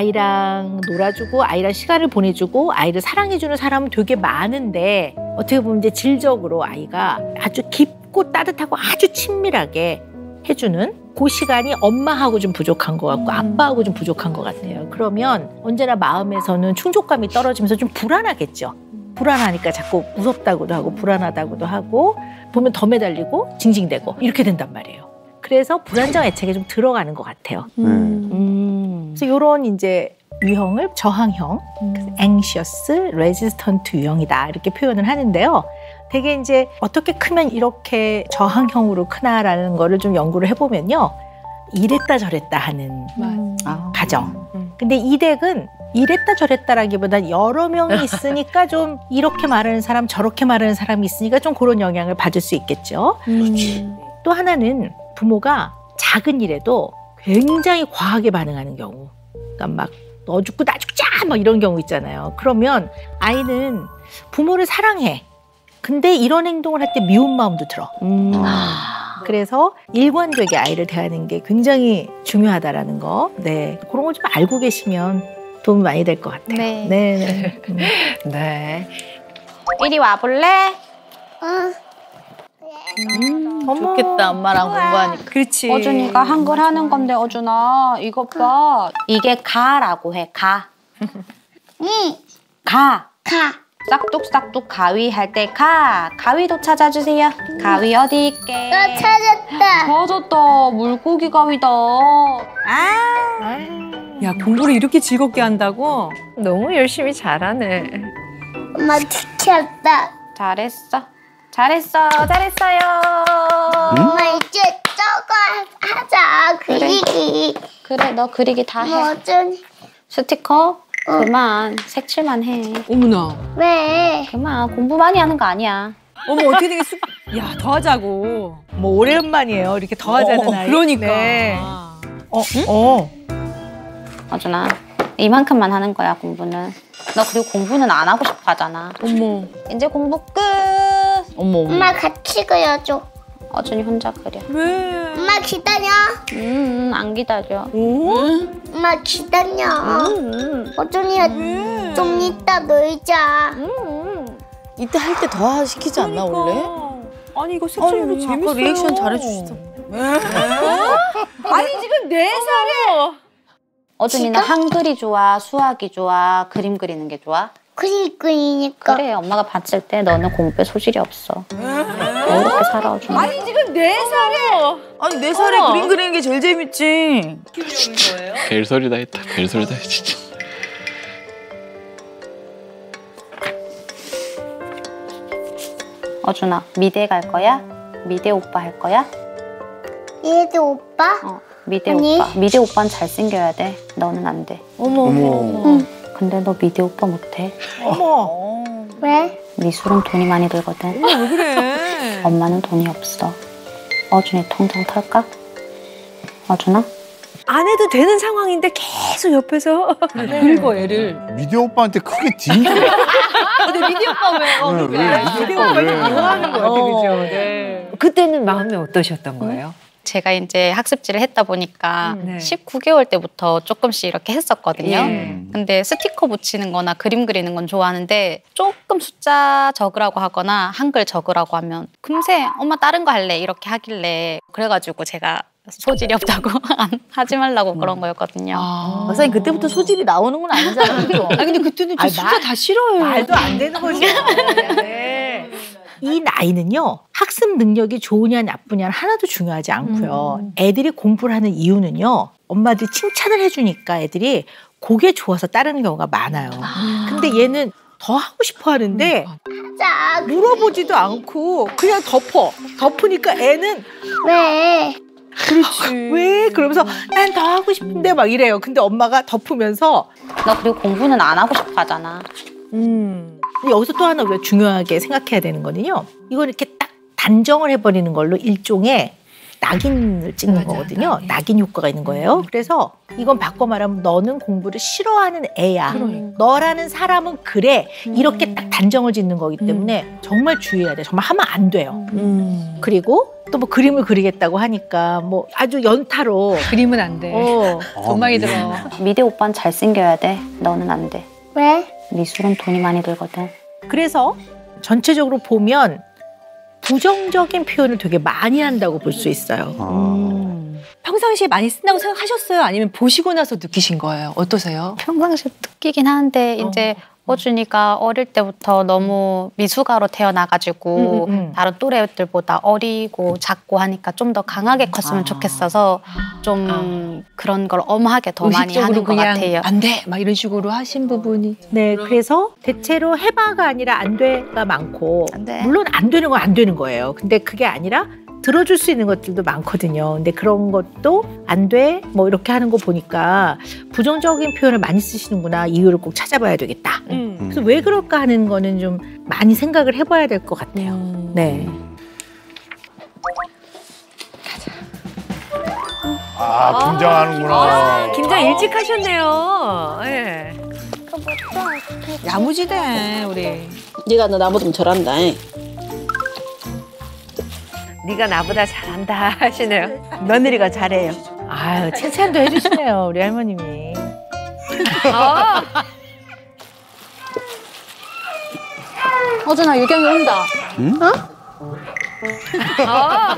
아이랑 놀아주고 아이랑 시간을 보내주고 아이를 사랑해주는 사람은 되게 많은데 어떻게 보면 이제 질적으로 아이가 아주 깊고 따뜻하고 아주 친밀하게 해주는 그 시간이 엄마하고 좀 부족한 것 같고 아빠하고 좀 부족한 것 같아요. 그러면 언제나 마음에서는 충족감이 떨어지면서 좀 불안하겠죠. 불안하니까 자꾸 무섭다고도 하고 불안하다고도 하고 보면 더 매달리고 징징대고 이렇게 된단 말이에요. 그래서 불안정 애착에 좀 들어가는 것 같아요. 음. 음. 그래서 이런 이제 유형을 저항형, 음. anxious, resistant 유형이다 이렇게 표현을 하는데요. 되게 이제 어떻게 크면 이렇게 저항형으로 크나라는 거를 좀 연구를 해보면요. 이랬다 저랬다 하는 음. 가정. 음. 근데 이 댁은 이랬다 저랬다라기보다 여러 명이 있으니까 좀 이렇게 말하는 사람 저렇게 말하는 사람이 있으니까 좀 그런 영향을 받을 수 있겠죠. 음. 또 하나는 부모가 작은 일에도 굉장히 과하게 반응하는 경우. 그러니까 막 너 죽고 나 죽자 막 이런 경우 있잖아요. 그러면 아이는 부모를 사랑해. 근데 이런 행동을 할 때 미운 마음도 들어. 음. 아. 그래서 일관되게 아이를 대하는 게 굉장히 중요하다라는 거. 네, 그런 걸 좀 알고 계시면 도움이 많이 될 것 같아요. 네. 네. 네. 네. 이리 와볼래? 응. 음, 좋겠다 엄마랑 공부하니까. 그렇지. 어준이가 한글 하는 건데 어준아 이것 봐. 이게 가라고 해. 가. 응. 가. 가. 싹둑싹둑 가위 할 때 가. 가위도 찾아주세요. 가위 어디 있게. 나 찾았다. 찾았다. 물고기 가위다. 아. 야 공부를 이렇게 즐겁게 한다고? 너무 열심히 잘하네. 엄마 지켰다. 잘했어. 잘했어, 잘했어요. 엄마 이제 저거 하자. 그리기. 그래, 그래 너 그리기 다 해. 뭐든. 스티커? 어. 그만, 색칠만 해. 어머나. 왜? 그만, 공부 많이 하는 거 아니야. 어머 어떻게 되겠어? 야, 더 하자고. 뭐 오랜만이에요. 이렇게 더 하자는 어, 아이. 그러니까. 네. 어, 응? 어. 어준아, 이만큼만 하는 거야, 공부는. 너 그리고 공부는 안 하고 싶어 하잖아. 어머. 이제 공부 끝. 어머. 엄마 같이 그려줘. 어준이 혼자 그려. 왜? 엄마 기다려. 음, 안 기다려. 오? 엄마 기다려. 음. 어준이야 좀 이따 놀자. 음. 이때 할 때 더 시키지 않나 원래? 아니 이거 색칠이 재밌어요. 리액션 잘해주시죠. 아니 지금 네 살이에요. 어준이는 한글이 좋아, 수학이 좋아, 그림 그리는 게 좋아? 그림 그리니까. 그래, 엄마가 봤을 때 너는 공부에 소질이 없어. 왜 이렇게 살아, 어준이? 아니 지금 네 살이에요. 아니 네 살에 어머. 그림 그리는 게 제일 재밌지. 벨소리다 했다. 벨소리다 했 진짜. 어준아, 미대 갈 거야? 미대 오빠 할 거야? 얘도 오빠? 어, 미대 아니. 오빠. 미대 오빠는 잘생겨야 돼. 너는 안 돼. 어머. 어머. 응. 근데 너 미대 오빠 못해. 어머. 왜? 미술은 돈이 많이 들거든. 어머 왜 그래? 엄마는 돈이 없어. 어준이 통장 털까? 어준아? 안 해도 되는 상황인데 계속 옆에서 긁어 애를. 미디 오빠한테 크게 딘겨. 근데 미디 오빠 왜? 어, 왜, 그래. 왜 미디 오빠 왜? 좋아하는 거 같아, 그죠? 네. 그때는 마음이 어떠셨던 거예요? 제가 이제 학습지를 했다 보니까 음, 네. 십구 개월 때부터 조금씩 이렇게 했었거든요. 예. 근데 스티커 붙이는 거나 그림 그리는 건 좋아하는데 조금 숫자 적으라고 하거나 한글 적으라고 하면 금세 엄마 다른 거 할래 이렇게 하길래 그래가지고 제가 소질이 없다고 하지 말라고 그런 거였거든요. 아. 박사님 그때부터 소질이 나오는 건 아니잖아요. 아 근데 그때는 저 아니, 숫자 말- 다 싫어요. 말도 안 되는 거죠. 네. 이 나이는요, 학습 능력이 좋으냐 나쁘냐 하나도 중요하지 않고요. 음. 애들이 공부를 하는 이유는요, 엄마들이 칭찬을 해주니까 애들이 그게 좋아서 따르는 경우가 많아요. 근데 얘는 더 하고 싶어 하는데 자, 물어보지도 않고 그냥 덮어. 덮으니까 애는 왜? 그렇지. 왜? 그러면서 난 더 하고 싶은데 막 이래요. 근데 엄마가 덮으면서 너 그리고 공부는 안 하고 싶어 하잖아. 음. 여기서 또 하나 우리가 중요하게 생각해야 되는 거는요. 이걸 이렇게 딱 단정을 해버리는 걸로 일종의 낙인을 찍는 맞아, 거거든요. 낙인. 낙인 효과가 있는 거예요. 그래서 이건 바꿔 말하면 너는 공부를 싫어하는 애야. 그러니까. 너라는 사람은 그래. 이렇게 딱 단정을 짓는 거기 때문에 정말 주의해야 돼. 정말 하면 안 돼요. 음. 그리고 또 뭐 그림을 그리겠다고 하니까 뭐 아주 연타로 그림은 안 돼. 어. 엉망이 들어. 미대 오빠는 잘생겨야 돼. 너는 안 돼. 왜? 미술은 돈이 많이 들거든. 그래서 전체적으로 보면 부정적인 표현을 되게 많이 한다고 볼 수 있어요. 음. 평상시에 많이 쓴다고 생각하셨어요? 아니면 보시고 나서 느끼신 거예요? 어떠세요? 평상시에 느끼긴 하는데 이제 어준이가 어릴 때부터 너무 미숙아로 태어나가지고 음, 음, 음. 다른 또래들보다 어리고 작고 하니까 좀 더 강하게 컸으면 아. 좋겠어서 좀 그런 걸 엄하게 더 많이 하는 것 그냥 같아요. 안 돼! 막 이런 식으로 하신 부분이. 네, 그래서 대체로 해봐가 아니라 안 돼가 많고, 안 돼. 물론 안 되는 건 안 되는 거예요. 근데 그게 아니라 들어줄 수 있는 것들도 많거든요. 근데 그런 것도 안 돼, 뭐 이렇게 하는 거 보니까 부정적인 표현을 많이 쓰시는구나, 이유를 꼭 찾아봐야 되겠다. 음. 그래서 왜 그럴까 하는 거는 좀 많이 생각을 해봐야 될 것 같아요. 음. 네. 아, 긴장하는구나. 긴장 일찍 하셨네요. 예. 야무지대, 우리. 네가 너 나보다 좀 잘한다. 네가 나보다 잘한다 하시네요. 며느리가 잘해요. 아유, 칭찬도 해주시네요, 우리 할머님이. 아, 어준아, 유경이 온다. 아.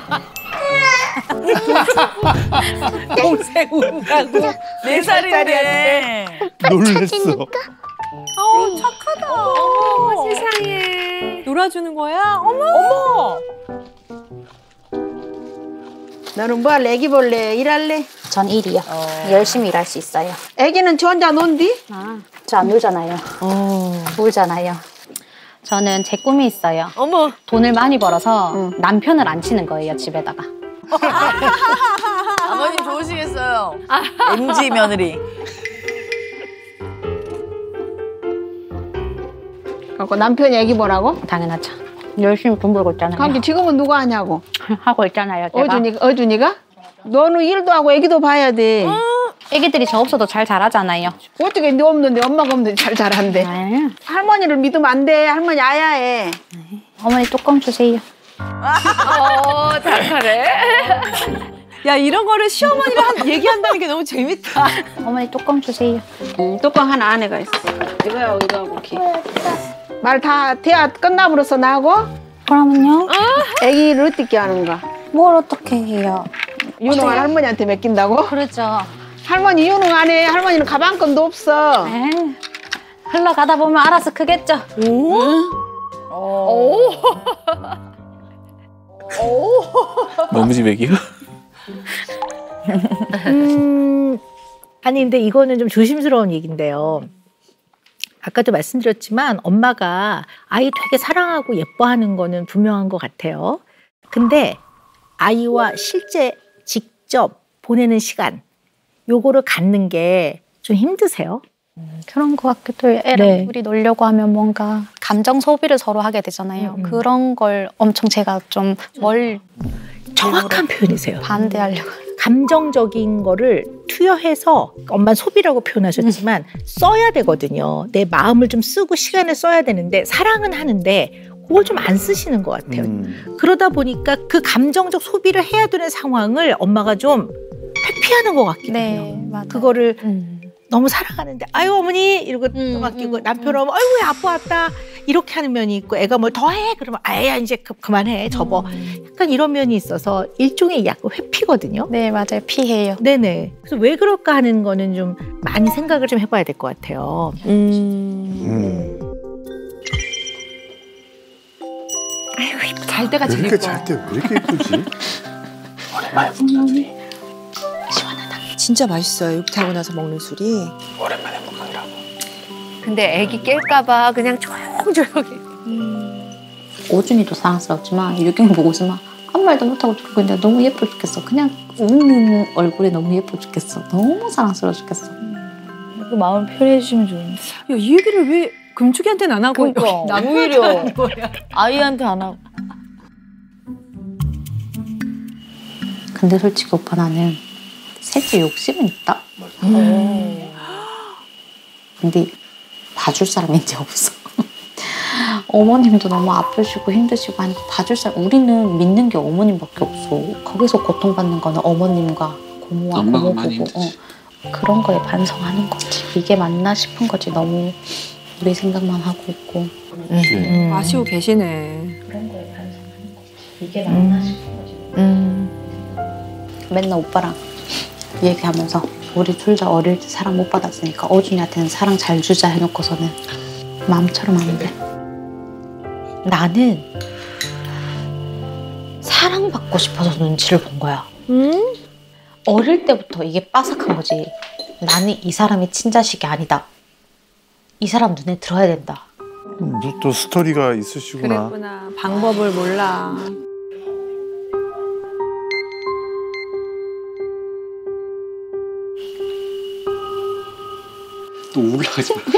동생 운다고. 네 살인데. 놀랬어. 어, 착하다. 어머, 세상에. 놀아주는 거야? 어머! 어머! 너는 뭐 할래? 애기 볼래? 일할래? 전 일이요. 열심히 일할 수 있어요. 애기는 저 혼자 논디? 아, 저 안 놀잖아요. 놀잖아요. 저는 제 꿈이 있어요. 어머. 돈을 많이 벌어서 응. 남편을 안 치는 거예요, 집에다가. 아버님 좋으시겠어요. 엠지 며느리. 그리고 남편이 애기 보라고? 당연하죠. 열심히 돈 벌고 있잖아요. 그럼 지금은 누가 하냐고? 하고 있잖아요, 제가. 어준이가? 어준이가? 너는 일도 하고 애기도 봐야 돼. 어? 애기들이 저 없어도 잘 자라잖아요. 어떻게 너 없는데 엄마가 없는데 잘 자란대. 네. 할머니를 믿으면 안 돼. 할머니 아야해. 네. 어머니 뚜껑 주세요. 어, 잘하네. 야, 이런 거를 시어머니랑 얘기한다는 게 너무 재밌다. 어머니 뚜껑 주세요. 응, 뚜껑 하나 안에가 있어. 이거하고 이거하고 기. 말 다 대화 끝나버렸어 나하고? 그러면요? 애기를 어떻게 하는가? 뭘 어떻게 해요? 유능한 할머니한테 맡긴다고? 그렇죠. 할머니 유능 안 해. 할머니는 가방끈도 없어. 네. 흘러가다 보면 알아서 크겠죠. 오? 응? 오. 오. 너무 지백이요? 음, 아니 근데 이거는 좀 조심스러운 얘기인데요. 아까도 말씀드렸지만 엄마가 아이 되게 사랑하고 예뻐하는 거는 분명한 것 같아요. 근데 아이와 실제 직접 보내는 시간 요거를 갖는 게 좀 힘드세요? 음, 그런 것 같기도 해요. 애랑 네. 둘이 놀려고 하면 뭔가 감정 소비를 서로 하게 되잖아요. 음, 음. 그런 걸 엄청 제가 좀 뭘 정확한 표현이세요. 반대하려고. 감정적인 거를 투여해서 엄마 소비라고 표현하셨지만 음. 써야 되거든요. 내 마음을 좀 쓰고 시간을 써야 되는데 사랑은 하는데 그걸 좀 안 쓰시는 것 같아요. 음. 그러다 보니까 그 감정적 소비를 해야 되는 상황을 엄마가 좀 회피하는 것 같기도 네, 해요. 맞아요. 그거를 음. 너무 사랑하는데 아유 어머니 이러고 음, 또 맡기고 음, 남편 오면 아유 왜 아빠 왔다 이렇게 하는 면이 있고 애가 뭘 더 해 그러면 아야 이제 그, 그만해 접어 음. 약간 이런 면이 있어서 일종의 약간 회피거든요. 네 맞아요 피해요. 네네. 그래서 왜 그럴까 하는 거는 좀 많이 생각을 좀 해봐야 될 것 같아요. 음. 음. 아유 잘 때가 제일 왜 이렇게 잘 때 왜 이렇게 예쁘지? 오랜만에 먹는 시원하다. 진짜 맛있어요. 이렇게 자고 나서 먹는 술이. 오랜만에 먹느라고. 근데 애기 깰까봐 그냥 조용조용히. 음. 오준이도 사랑스럽지만 유경이 보고 있으면 아무 말도 못하고 죽고 있는데 너무 예뻐 죽겠어. 그냥 웃는 얼굴이 너무 예뻐 죽겠어. 너무 사랑스러워 죽겠어. 음. 그 마음 표현해 주시면 좋은데. 야, 이 얘기를 왜 금쪽이한테는 안 하고 그러니까, 남한테 하는 거야? 아이한테 안 하고. 근데 솔직히 오빠 나는 셋째 욕심은 있다. 음. 근데 봐줄 사람이 이제 없어. 어머님도 너무 아프시고 힘드시고 하니까 봐줄 사람. 우리는 믿는 게 어머님밖에 없어. 거기서 고통받는 거는 어머님과 고모와 고모부부. 어, 그런 거에 반성하는 거지. 이게 맞나 싶은 거지. 너무 우리 생각만 하고 있고. 음. 음. 아쉬워 계시네. 그런 거에 반성하는 거지. 이게 맞나 음. 싶은 거지. 음. 맨날 오빠랑 얘기하면서 우리 둘 다 어릴 때 사랑 못 받았으니까 어준이한테는 사랑 잘 주자 해놓고서는 마음처럼 안 돼. 나는 사랑받고 싶어서 눈치를 본 거야. 음? 어릴 때부터 이게 빠삭한 거지. 나는 이 사람이 친자식이 아니다. 이 사람 눈에 들어야 된다. 음, 또 스토리가 있으시구나. 그랬구나. 방법을 몰라. 또 올라가지 마.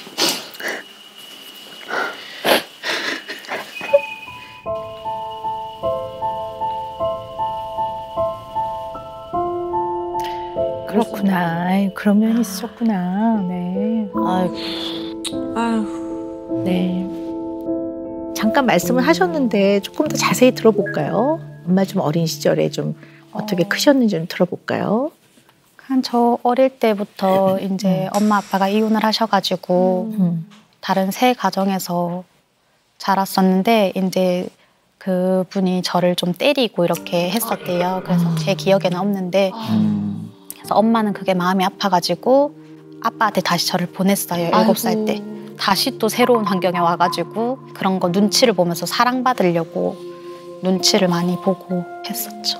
그렇구나. 아유, 그런 면이 있었구나. 네. 아이고. 아유. 네. 잠깐 말씀을 하셨는데 조금 더 자세히 들어볼까요? 엄마 좀 어린 시절에 좀 어떻게 크셨는지 좀 들어볼까요? 그냥 저 어릴 때부터 이제 엄마 아빠가 이혼을 하셔가지고 음. 다른 새 가정에서 자랐었는데 이제 그분이 저를 좀 때리고 이렇게 했었대요. 그래서 음. 제 기억에는 없는데 음. 그래서 엄마는 그게 마음이 아파가지고 아빠한테 다시 저를 보냈어요. 일곱 살 때. 다시 또 새로운 환경에 와가지고 그런 거 눈치를 보면서 사랑받으려고 눈치를 많이 보고 했었죠.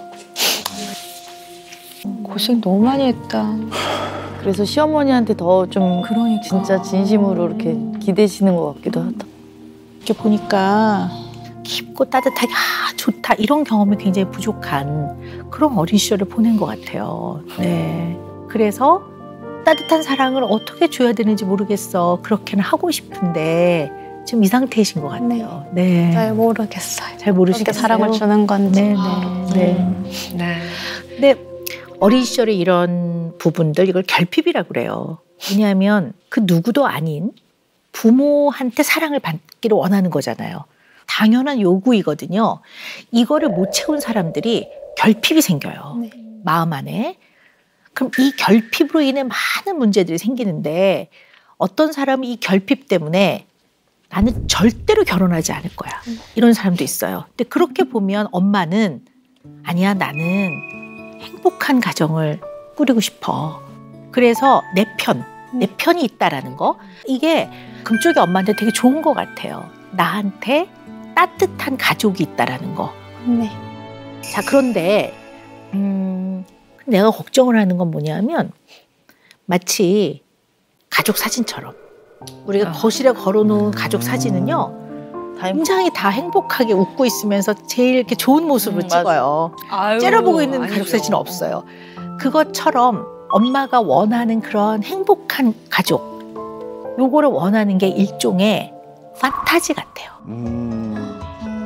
고생 너무 많이 했다. 그래서 시어머니한테 더 좀 그러니까. 진짜 진심으로 이렇게 기대시는 것 같기도 하다. 이렇게 보니까 깊고 따뜻하게 아 좋다 이런 경험이 굉장히 부족한 그런 어린 시절을 보낸 것 같아요. 네. 그래서 따뜻한 사랑을 어떻게 줘야 되는지 모르겠어. 그렇게는 하고 싶은데 지금 이 상태이신 것 같네요. 네. 잘 모르겠어요. 잘 모르시겠어요. 어떻게 사랑을 주는 건지. 네, 네, 네. 네. 근데 어린 시절에 이런 부분들 이걸 결핍이라고 그래요. 왜냐하면 그 누구도 아닌 부모한테 사랑을 받기를 원하는 거잖아요. 당연한 요구이거든요. 이거를 못 채운 사람들이 결핍이 생겨요. 네. 마음 안에. 그럼 이 결핍으로 인해 많은 문제들이 생기는데 어떤 사람은 이 결핍 때문에 나는 절대로 결혼하지 않을 거야. 이런 사람도 있어요. 근데 그렇게 보면 엄마는 아니야 나는 행복한 가정을 꾸리고 싶어. 그래서 내 편, 내 편이 있다라는 거. 이게 금쪽이 엄마한테 되게 좋은 것 같아요. 나한테 따뜻한 가족이 있다라는 거. 네. 자 그런데 음, 내가 걱정을 하는 건 뭐냐면 마치 가족 사진처럼 우리가 거실에 걸어놓은 가족 사진은요 굉장히 다 행복하게 웃고 있으면서 제일 이렇게 좋은 모습을 음, 찍어요. 아유, 째려보고 있는 아니죠. 가족 사진은 없어요. 그것처럼 엄마가 원하는 그런 행복한 가족 요거를 원하는 게 일종의 판타지 같아요. 음.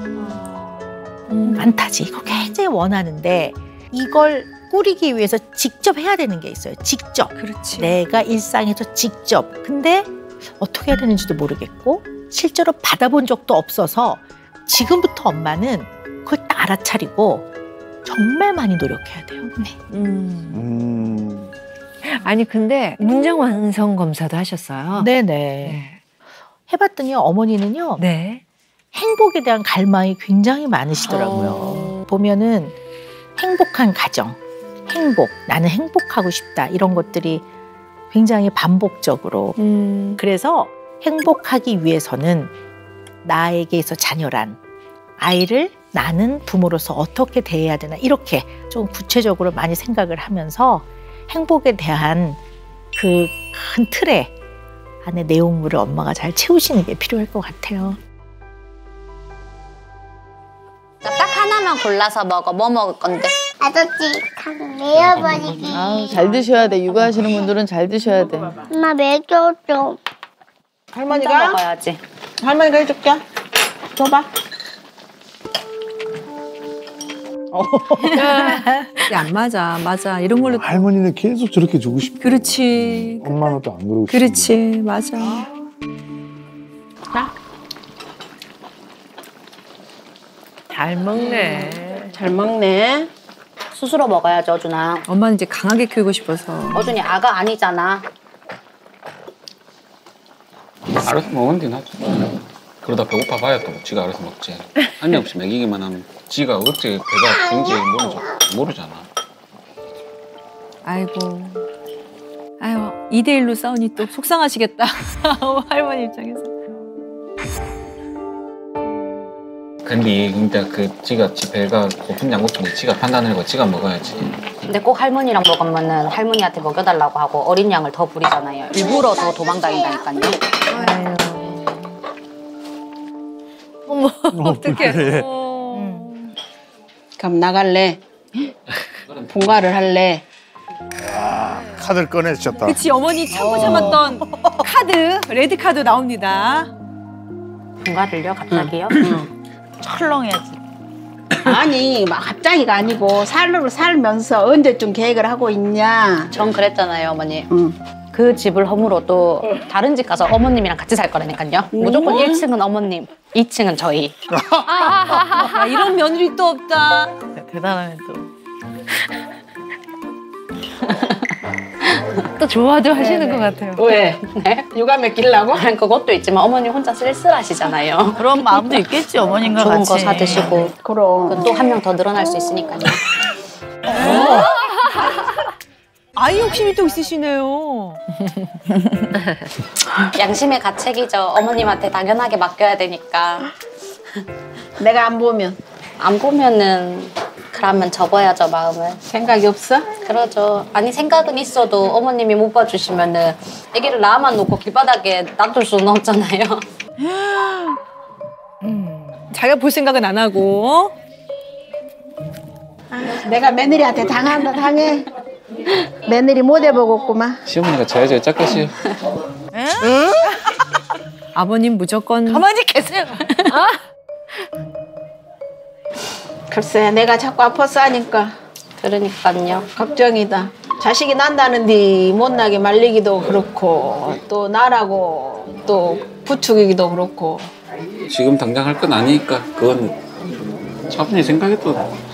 음, 판타지 이거 굉장히 원하는데 이걸 꾸리기 위해서 직접 해야 되는 게 있어요. 직접. 그렇지. 내가 일상에서 직접. 근데 어떻게 해야 되는지도 모르겠고 실제로 받아본 적도 없어서 지금부터 엄마는 그걸 딱 알아차리고 정말 많이 노력해야 돼요. 네. 음. 음. 아니 근데 문장 완성 검사도 하셨어요? 네네. 네. 해봤더니 어머니는요. 네. 행복에 대한 갈망이 굉장히 많으시더라고요. 어... 보면은 행복한 가정, 행복, 나는 행복하고 싶다 이런 것들이 굉장히 반복적으로 음. 그래서 행복하기 위해서는 나에게서 자녀란 아이를 나는 부모로서 어떻게 대해야 되나 이렇게 좀 구체적으로 많이 생각을 하면서 행복에 대한 그 큰 틀에 안에 내용물을 엄마가 잘 채우시는 게 필요할 것 같아요. 딱 하나만 골라서 먹어. 뭐 먹을 건데? 아저씨 닭 내어버리기. 아우, 잘 드셔야 돼. 육아하시는 분들은 잘 드셔야 돼. 엄마 먹여줘. 할머니가? 먹어야지. 할머니가 해줄게. 줘봐. 안 맞아, 맞아. 이런 걸로. 할머니는 계속 저렇게 주고 싶어. 그렇지. 엄마는 또 안 그러고 싶어. 그렇지, 맞아. 자. 잘 먹네. 잘 먹네. 스스로 먹어야지, 어준아. 엄마는 이제 강하게 키우고 싶어서. 어준이 아가 아니잖아. 알아서 먹으면 되나? 그러다 배고파 봐야 또 지가 알아서 먹지. 한 명 없이 먹이기만 하면 지가 어떻게 배가 된지 모르죠. 모르잖아. 아이고. 아유, 이 대 일로 싸우니 또 속상하시겠다. 할머니 입장에서. 근데 진짜 그 지가 지 배가 고픈 양고픈데 지가 판단하고 지가 먹어야지. 근데 꼭 할머니랑 먹으면은 할머니한테 먹여달라고 하고 어린 양을 더 부리잖아요. 일부러 더 도망다닌다니까요. 아유. 어머, 어떡해. 어. 그럼 나갈래? 본가를 할래? 야, 카드를 꺼내셨다. 그치, 어머니 참고 참았던 카드, 레드 카드 나옵니다. 본가를요, 갑자기요? 응. 철렁해야지. 아니, 막 갑자기가 아니고 살로 살면서 언제쯤 계획을 하고 있냐? 전 그랬잖아요, 어머니. 응. 그 집을 허물어 또 다른 집 가서 어머님이랑 같이 살 거라니까요. 음. 무조건 일 층은 어머님, 이 층은 저희. 야, 이런 며느리 또 없다. 대단하네 또. 또 좋아도 하시는 것 같아요. 왜? 네? 육아 맡기려고? 그것도 있지만 어머니 혼자 쓸쓸하시잖아요. 그런 마음도 있겠지 어머님과 좋은 같이. 거 사드시고. 그럼. 또 한 명 더 늘어날 수 있으니까요. 아이 욕심이 또 있으시네요. 양심의 가책이죠. 어머님한테 당연하게 맡겨야 되니까. 내가 안 보면? 안 보면은 그러면 접어야죠, 마음을. 생각이 없어? 그러죠. 아니 생각은 있어도 어머님이 못 봐주시면은 아기를 나만 놓고 길바닥에 놔둘 수는 없잖아요. 음, 자기가 볼 생각은 안 하고. 내가 며느리한테 당한다 당해. 며느리 못 해보겠구만. 시어머니가 잘해줘야 짝것이요. 응? 아버님 무조건 가만히 계세요. 글쎄 내가 자꾸 아파서 하니까. 그러니까요. 걱정이다. 자식이 난다는데 못 나게 말리기도 그렇고 또 나라고 또 부추기기도 그렇고. 지금 당장 할 건 아니니까 그건 차분히 생각해도.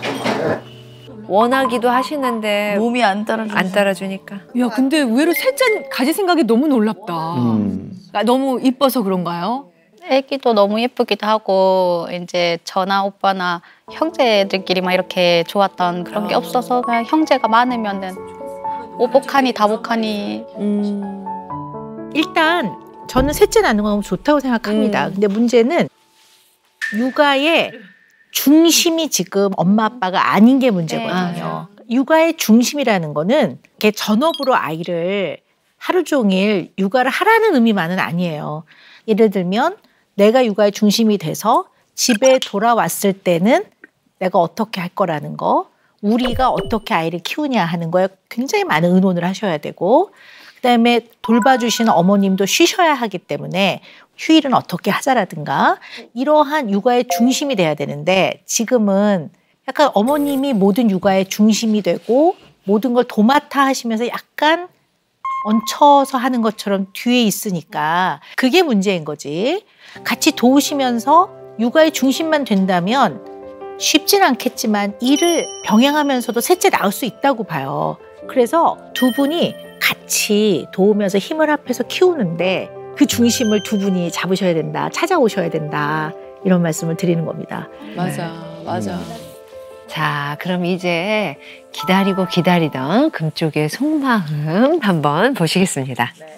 원하기도 하시는데 몸이 안 따라주 안 따라주니까. 야, 근데 의외로 셋째 가질 생각이 너무 놀랍다. 음. 아, 너무 이뻐서 그런가요? 애기도 너무 예쁘기도 하고 이제 저나 오빠나 형제들끼리 막 이렇게 좋았던 그런 게 없어서 그냥 형제가 많으면은 오복하니 다복하니. 음. 일단 저는 셋째 낳는 건 너무 좋다고 생각합니다. 음. 근데 문제는 육아의 중심이 지금 엄마 아빠가 아닌 게 문제거든요. 네. 육아의 중심이라는 거는 이렇게 전업으로 아이를 하루 종일 육아를 하라는 의미만은 아니에요. 예를 들면 내가 육아의 중심이 돼서 집에 돌아왔을 때는 내가 어떻게 할 거라는 거, 우리가 어떻게 아이를 키우냐 하는 거에 굉장히 많은 의논을 하셔야 되고, 그다음에 돌봐주시는 어머님도 쉬셔야 하기 때문에 휴일은 어떻게 하자라든가 이러한 육아의 중심이 돼야 되는데, 지금은 약간 어머님이 모든 육아의 중심이 되고 모든 걸 도맡아 하시면서 약간 얹혀서 하는 것처럼 뒤에 있으니까 그게 문제인 거지. 같이 도우시면서 육아의 중심만 된다면 쉽진 않겠지만 일을 병행하면서도 셋째 낳을 수 있다고 봐요. 그래서 두 분이 같이 도우면서 힘을 합해서 키우는데 그 중심을 두 분이 잡으셔야 된다, 찾아오셔야 된다, 이런 말씀을 드리는 겁니다. 맞아, 맞아. 자, 그럼 이제 기다리고 기다리던 금쪽의 속마음 한번 보시겠습니다. 네.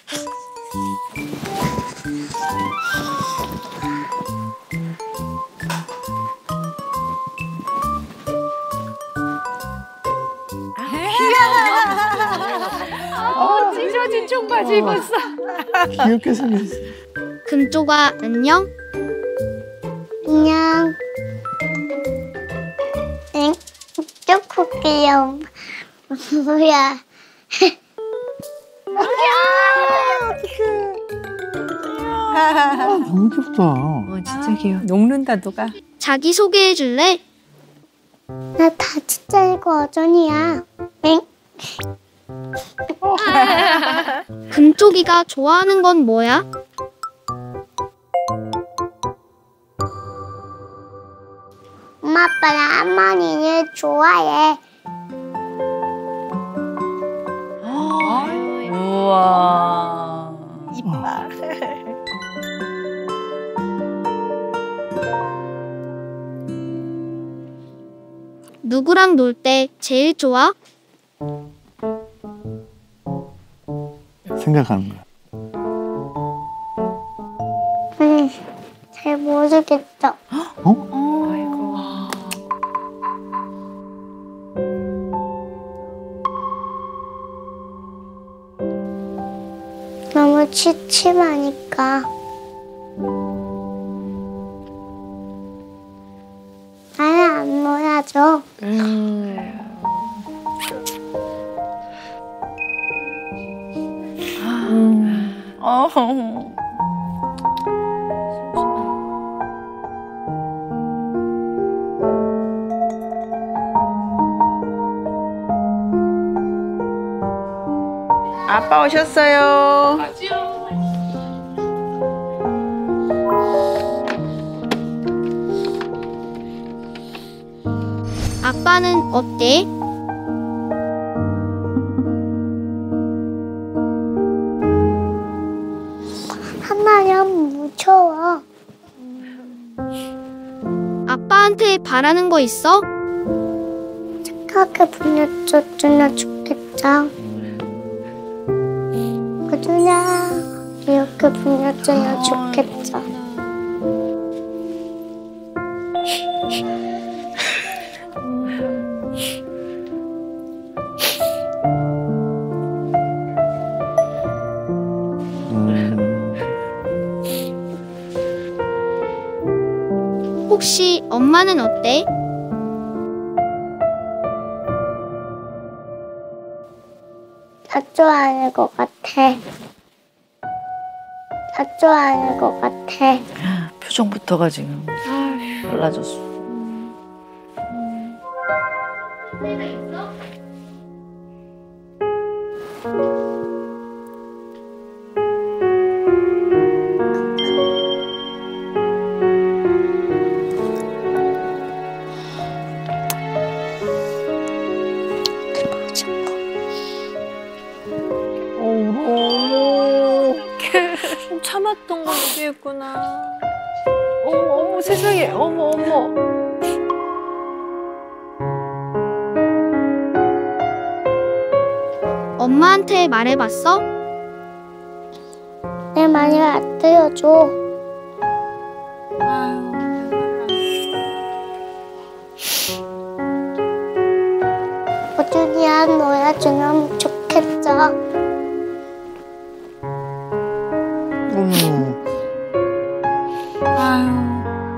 어, 찢어진 청바지 입었어. 귀엽게 생겼어. 금쪽아, 안녕? 안녕. 응? 쪼코 귀여워. 뭐야? 아, 너무 귀엽다. 어, 진짜 귀여워. 녹는다, 누가. 자기 소개해줄래? 나 다치자 이거 어전이야. 응? 금쪽이가 좋아하는 건 뭐야? 엄마 아빠랑 할머니를 좋아해. 우와. 이뻐. 누구랑 놀 때 제일 좋아? 생각하는 거야. 응, 잘 모르겠어. 어? 아이고. 너무 취침하니까. 나는 안 놀아줘. 음. 음. 어. 아빠 오셨어요. 아빠는 어때? 하나면 무서워. 아빠한테 바라는 거 있어? 착하게 보내줬으면 좋겠다. 그냥 이렇게 보내줬으면 좋겠다. 혹시 엄마는 어때? 다 좋아하는 것 같아. 다 좋아하는 것 같아. 표정부터가 지금 달라졌어. 참았던 거 여기 있구나. 어머 어머 세상에 어머 어머. 엄마한테 말해봤어? 내 말을 안 들어줘. 어준이랑 놀아주면 좋겠어. 음. 아유.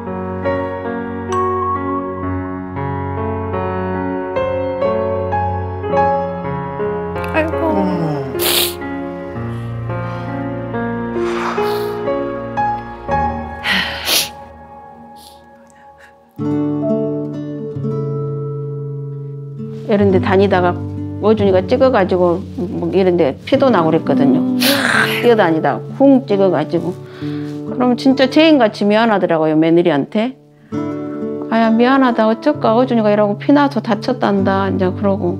아이고. 이런 데 다니다가 어준이가 찍어가지고 뭐 이런 데 피도 나고 그랬거든요. 뛰어다니다가 쿵 찍어가지고. 그럼 진짜 죄인같이 미안하더라고요, 며느리한테. 아야 미안하다, 어쩔까, 어준이가 이러고 피나서 다쳤단다, 이제 그러고.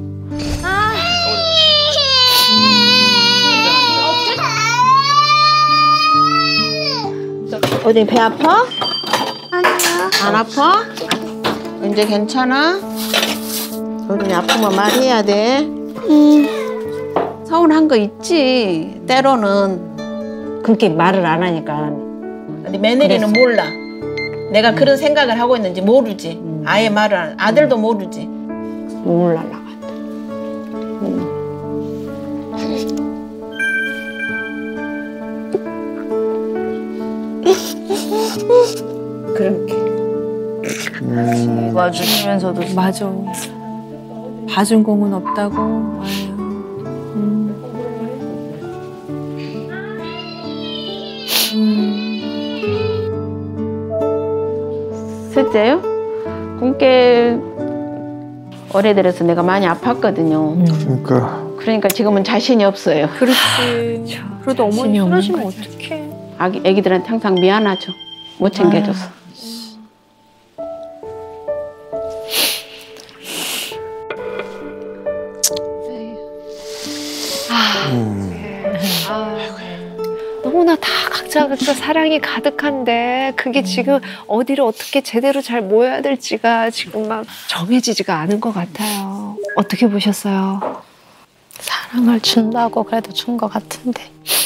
어디 배 아파? 아니야. 안 아파? 이제 괜찮아? 어준이 아프면 말해야 돼. 응. 서운한 거 있지, 때로는. 그렇게 말을 안 하니까. 근데 며느리는 그랬어. 몰라. 내가 그런 생각을 하고 있는지 모르지. 아예 말을 안, 아들도 모르지. 몰라 나간다. 그렇게. 음. 와주시면서도 맞아. 봐준 공은 없다고. 아유. 음. 음. 셋째요? 꿈깨 올해 들어서 내가 많이 아팠거든요. 그러니까. 그러니까 지금은 자신이 없어요. 그렇지. 그래도 어머니 쓰러지면 어떡해. 아기, 애기들한테 항상 미안하죠. 못 챙겨줘서. 너무나 다 각자 각자 사랑이 가득한데 그게 지금 어디를 어떻게 제대로 잘 모여야 될지가 지금 막 정해지지가 않은 것 같아요. 어떻게 보셨어요? 사랑을 준다고 그래도 준 것 같은데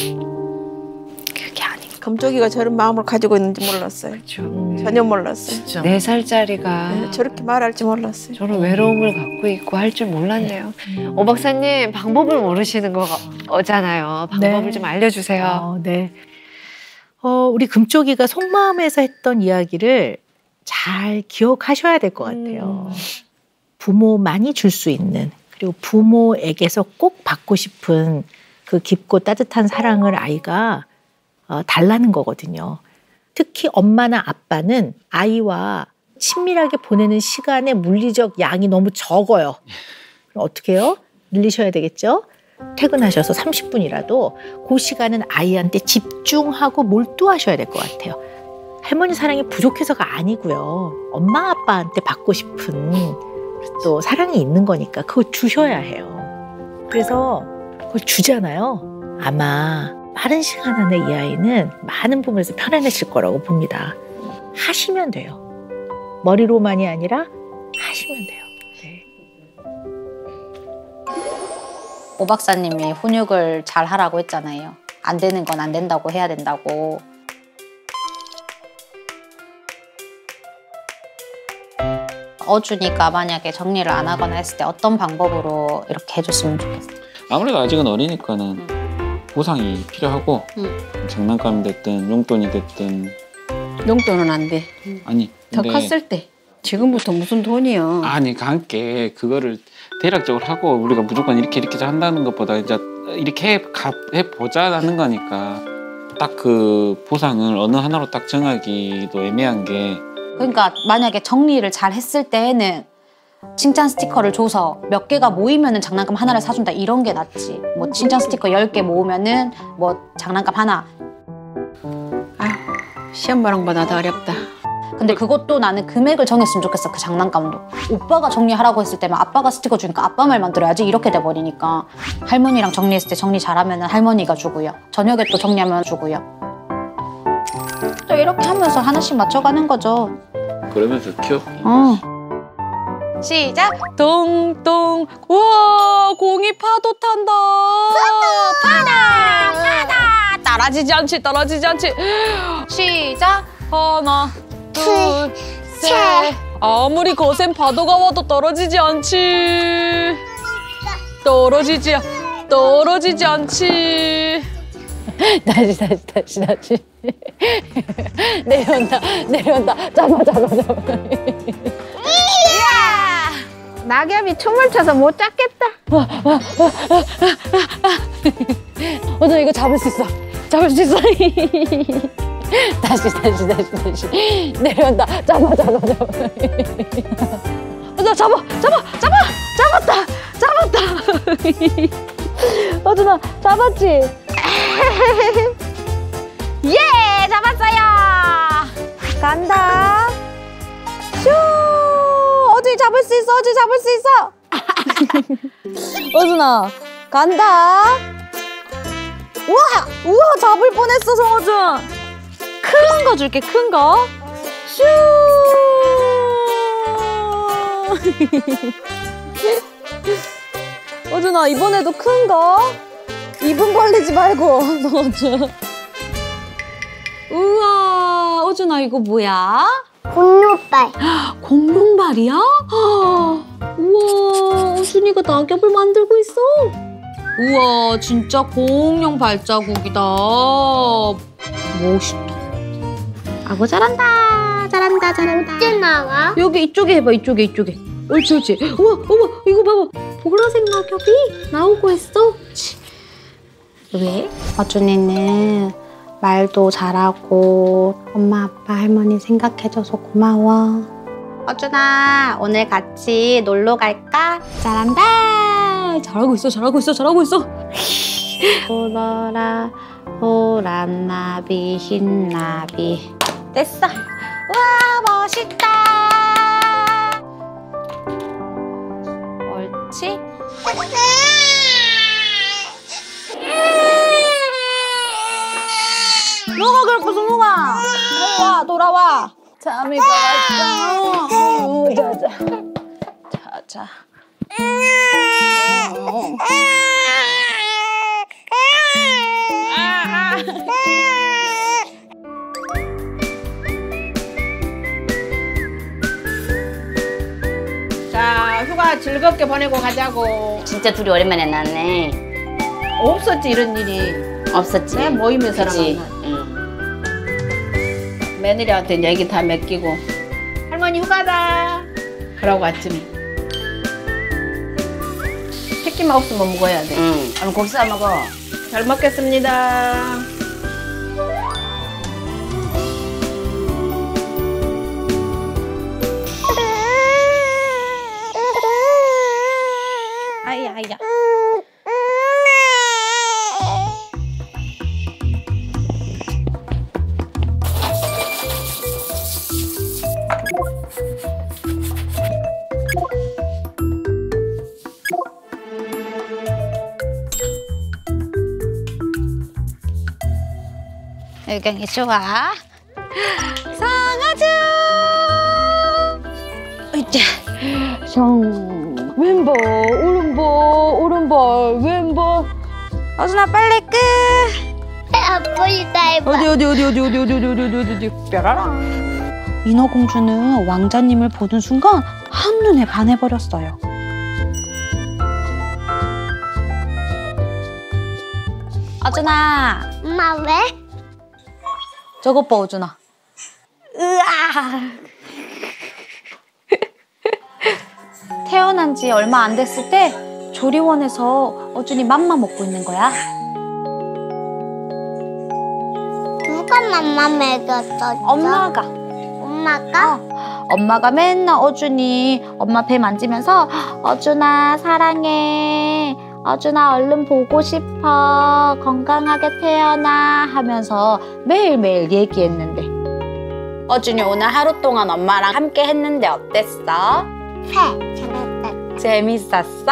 그게 아니고. 금쪽이가 저런 마음을 가지고 있는지 몰랐어요. 전혀 몰랐어요. 네 살짜리가 네, 저렇게 말할 줄 몰랐어요. 저런 외로움을 갖고 있고 할 줄 몰랐네요. 오 박사님 방법을 모르시는 거잖아요. 방법을 네. 좀 알려주세요. 어, 네. 어, 우리 금쪽이가 속마음에서 했던 이야기를 잘 기억하셔야 될 것 같아요. 음. 부모만이 줄 수 있는, 그리고 부모에게서 꼭 받고 싶은 그 깊고 따뜻한 사랑을 아이가 어, 달라는 거거든요. 특히 엄마나 아빠는 아이와 친밀하게 보내는 시간의 물리적 양이 너무 적어요. 그럼 어떻게 해요? 늘리셔야 되겠죠? 퇴근하셔서 삼십 분이라도 그 시간은 아이한테 집중하고 몰두하셔야 될 것 같아요. 할머니 사랑이 부족해서가 아니고요. 엄마 아빠한테 받고 싶은 또 사랑이 있는 거니까 그거 주셔야 해요. 그래서 그걸 주잖아요. 아마 빠른 시간 안에 이 아이는 많은 부분에서 편안해질 거라고 봅니다. 하시면 돼요. 머리로만이 아니라 하시면 돼요. 네. 오 박사님이 훈육을 잘 하라고 했잖아요. 안 되는 건 안 된다고 해야 된다고. 어준이가 만약에 정리를 안 하거나 했을 때 어떤 방법으로 이렇게 해줬으면 좋겠어요? 아무래도 아직은 어리니까는 보상이 필요하고 음. 장난감이 됐든 용돈이 됐든 용돈은 안 돼. 아니 더 근데 컸을 때. 지금부터 무슨 돈이요? 아니 함께 그거를 대략적으로 하고 우리가 무조건 이렇게 이렇게 한다는 것보다 이제 이렇게 해, 가, 해보자라는 거니까 딱 그 보상을 어느 하나로 딱 정하기도 애매한 게 그러니까 만약에 정리를 잘 했을 때에는 칭찬 스티커를 줘서 몇 개가 모이면은 장난감 하나를 사준다 이런 게 낫지. 뭐 칭찬 스티커 열 개 모으면은 뭐 장난감 하나. 아휴, 시험 보는 더 어렵다. 근데 그것도 나는 금액을 정했으면 좋겠어. 그 장난감도. 오빠가 정리하라고 했을 때만 아빠가 스티커 주니까 아빠 말만 들어야지 이렇게 돼버리니까. 할머니랑 정리했을 때 정리 잘하면 할머니가 주고요. 저녁에 또 정리하면 주고요. 또 이렇게 하면서 하나씩 맞춰가는 거죠. 그러면서 키워. 어. 시작. 동동. 우와, 공이 파도 탄다. 파다, 파다. 떨어지지 않지, 떨어지지 않지. 시작. 하나, 둘, 셋. 아무리 거센 파도가 와도 떨어지지 않지. 떨어지지, 떨어지지 않지. 다시 다시 다시 다시. 내려온다 내려온다. 잡아 잡아 잡아. 낙엽이 춤을 춰서 못 잡겠다. 어저 이거 잡을 수 있어. 잡을 수 있어. 다시 다시 다시 다시. 내려온다. 잡아 잡아 잡아. 어저 잡아 잡아 잡아 잡았다 잡았다. 어준아 잡았지? 예, 잡았어요. 간다. 슈. 어준이 잡을 수 있어. 어준이 잡을 수 있어. 어준아 간다. 우와 우와 잡을 뻔했어 성어준. 큰 거 줄게 큰 거. 슈. 어준아 이번에도 큰 거. 입은 벌리지 말고 성어준. 우와 어준아 이거 뭐야? 공룡발. 공룡발이야? 우와 어준이가 낙엽을 만들고 있어. 우와 진짜 공룡 발자국이다. 멋있다. 아고 잘한다 잘한다 잘한다. 어째 나와? 여기 이쪽에 해봐 이쪽에 이쪽에. 옳지 옳지. 우와 우와 이거 봐봐. 보라색 낙엽이 나오고 있어. 왜? 어준이는 말도 잘하고 엄마 아빠 할머니 생각해줘서 고마워. 어준아 오늘 같이 놀러 갈까? 잘한다. 잘하고 있어 잘하고 있어 잘하고 있어. 오너라 호란 나비 흰 나비. 됐어. 우와 멋있다. 옳지? 누가 그랬어 누가? 돌아와 돌아와. 잠이 가왔어. 어, 자자 자자. 어. 자, 휴가 즐겁게 보내고 가자고. 진짜 둘이 오랜만에 만났네. 없었지 이런 일이. 없었지. 내 모임에서는 그치? 만났지. 응. 며느리한테 얘기 다 맡기고 할머니 휴가다 그러고 왔더니 새끼만 없으면 먹어야 돼. 응. 오늘 고기 싸 먹어. 잘 먹겠습니다. 아야 아야. 의경이 좋아. 상아주. 으쌰. 성 왼발 오른발 오른발 왼발. 어준아 빨리 끝. 아빠 이따 해봐. 어디 어디 어디 어디 어디 어디 어디 어디 어디 어디 뾰라랑. 인어공주는 왕자님을 보는 순간 한눈에 반해버렸어요. 어준아. 엄마 왜? 저것 봐 어준아. 태어난 지 얼마 안 됐을 때 조리원에서 어준이 맘마 먹고 있는 거야. 누가 맘마 먹였어? 엄마가. 엄마가? 어. 엄마가 맨날 어준이 엄마 배 만지면서 어준아 사랑해. 어준아 얼른 보고 싶어. 건강하게 태어나 하면서 매일매일 얘기했는데 어준이 오늘 하루 동안 엄마랑 함께 했는데 어땠어? 네, 재밌다. 재밌었어?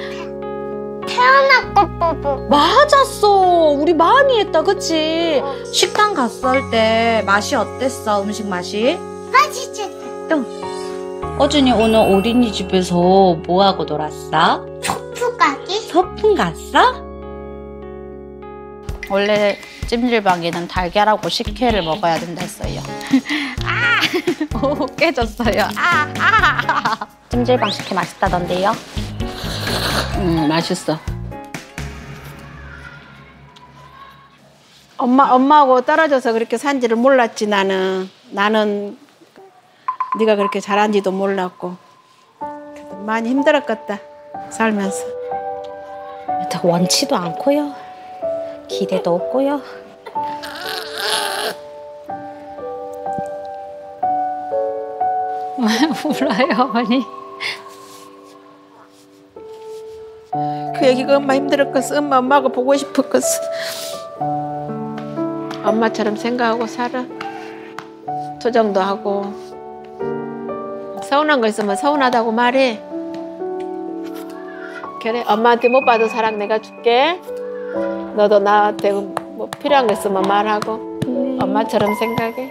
태어났고 뽀뽀. 맞았어. 우리 많이 했다, 그치? 식당 갔을 때 맛이 어땠어, 음식 맛이? 맛있지. 응. 어준이 오늘 어린이집에서 뭐하고 놀았어? 소풍 가기? 소풍 갔어? 원래 찜질방에는 달걀하고 식혜를 먹어야 된다 했어요. 아! 오, 깨졌어요. 아! 아! 찜질방 식혜 맛있다던데요? 음, 맛있어. 엄마, 엄마하고 떨어져서 그렇게 산지를 몰랐지, 나는. 나는 네가 그렇게 잘한지도 몰랐고. 많이 힘들었겠다, 살면서. 원치도 않고요. 기대도 없고요. 울어요, 어머니. 그 얘기가 엄마 힘들었겠어. 엄마 엄마가 보고 싶었겠어. 엄마처럼 생각하고 살아. 투정도 하고. 서운한 거 있으면 서운하다고 말해. 그래, 엄마한테 못 받은 사랑 내가 줄게. 너도 나한테 뭐 필요한 거 있으면 말하고. 네. 엄마처럼 생각해.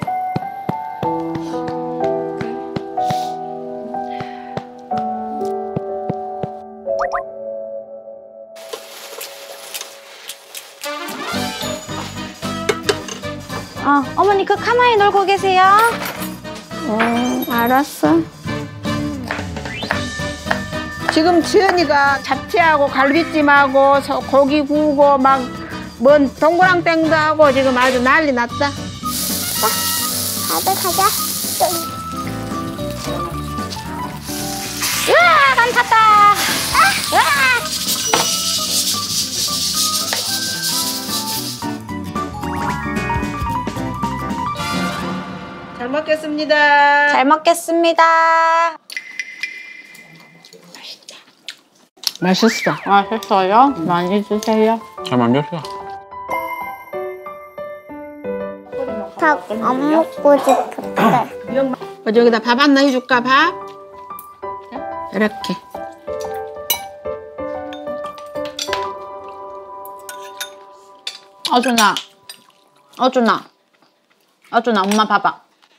어, 어머니 그 가만히 놀고 계세요. 어, 알았어. 지금 지연이가 잡채하고 갈비찜하고 소, 고기 구우고 막 뭔 동그랑땡도 하고 지금 아주 난리 났다. 가자, 가자. 으아, 난 탔다. 아, 으아. 잘 먹겠습니다. 잘 먹겠습니다. 맛있어. 맛있어요? 많이 드세요. 잘 만들었어. 밥 안 먹고 싶었대. 어, 저기다 밥 하나 해줄까, 밥? 이렇게. 어준아, 어준아, 어준아, 엄마 봐봐.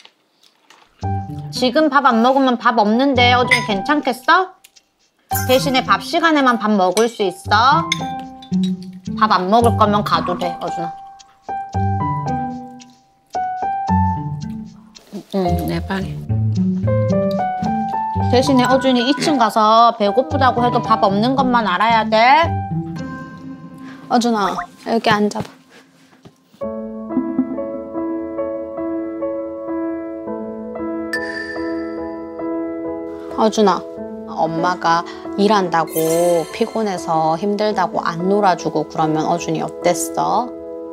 지금 밥 안 먹으면 밥 없는데 어준이 괜찮겠어? 대신에 밥 시간에만 밥 먹을 수 있어. 밥 안 먹을 거면 가도 돼, 어준아. 응, 내 방에. 대신에 어준이 이 층 가서 배고프다고 해도 밥 없는 것만 알아야 돼. 어준아, 여기 앉아봐. 어준아, 엄마가 일한다고 피곤해서 힘들다고 안 놀아주고 그러면 어준이 어땠어?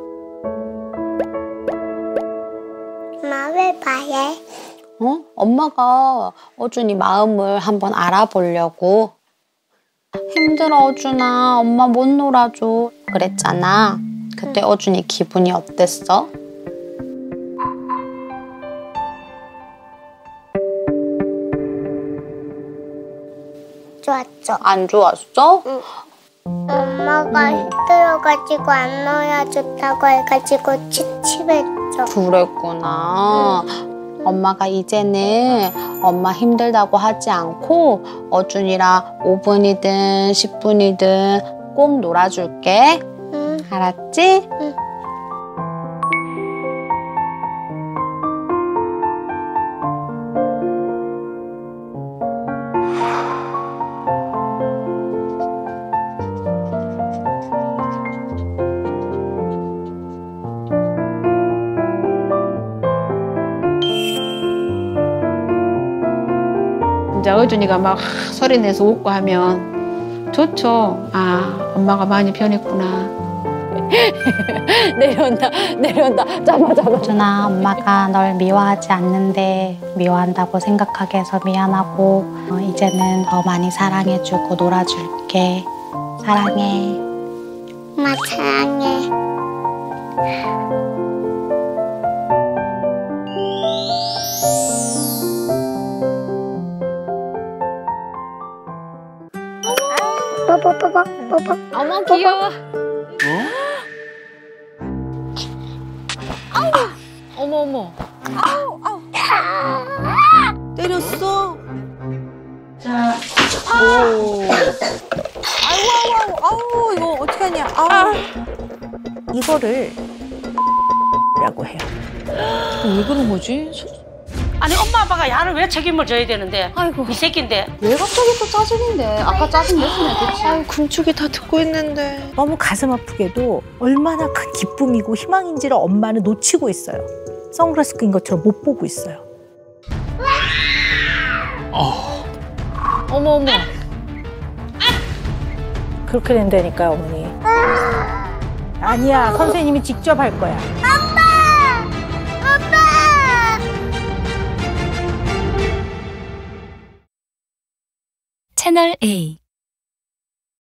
엄마 왜 봐해? 어? 엄마가 어준이 마음을 한번 알아보려고. 힘들어, 어준아. 엄마 못 놀아줘. 그랬잖아. 그때 어준이 기분이 어땠어? 좋았죠. 안 좋았어? 응. 엄마가 힘들어가지고 안 놀아줬다고 해가지고 찝찝했죠. 그랬구나. 응. 엄마가 이제는 엄마 힘들다고 하지 않고 어준이랑 오 분이든 십 분이든 꼭 놀아줄게. 응. 알았지? 응. 이제 어준이가 막 소리 내서 웃고 하면 좋죠. 아, 엄마가 많이 변했구나. 내려온다, 내려온다. 잡아, 잡아. 준아, 엄마가 널 미워하지 않는데 미워한다고 생각하게 해서 미안하고 어, 이제는 더 많이 사랑해주고 놀아줄게. 사랑해. 엄마 사랑해. 뽀뽀 뽀뽀 뽀뽀. 어머 귀여워. 어머 어머. 아우 아우. 때렸어? 자. 오. 아이고 아이고 아우 이거 어떻게 하냐. 아우. 이거를 라고 해요. 왜 그런 거지? 아니 엄마 아빠가 야는 왜 책임을 져야 되는데? 아이고 이 새끼인데. 왜 갑자기 또 짜증인데? 아까 짜증 냈으면 됐지. 아유, 금축이 다 듣고 있는데. 너무 가슴 아프게도 얼마나 큰 기쁨이고 희망인지를 엄마는 놓치고 있어요. 선글라스 낀 것처럼 못 보고 있어요. 어. 어머 어머. 그렇게 된다니까요, 어머니. 아니야, 선생님이 직접 할 거야. 채널 A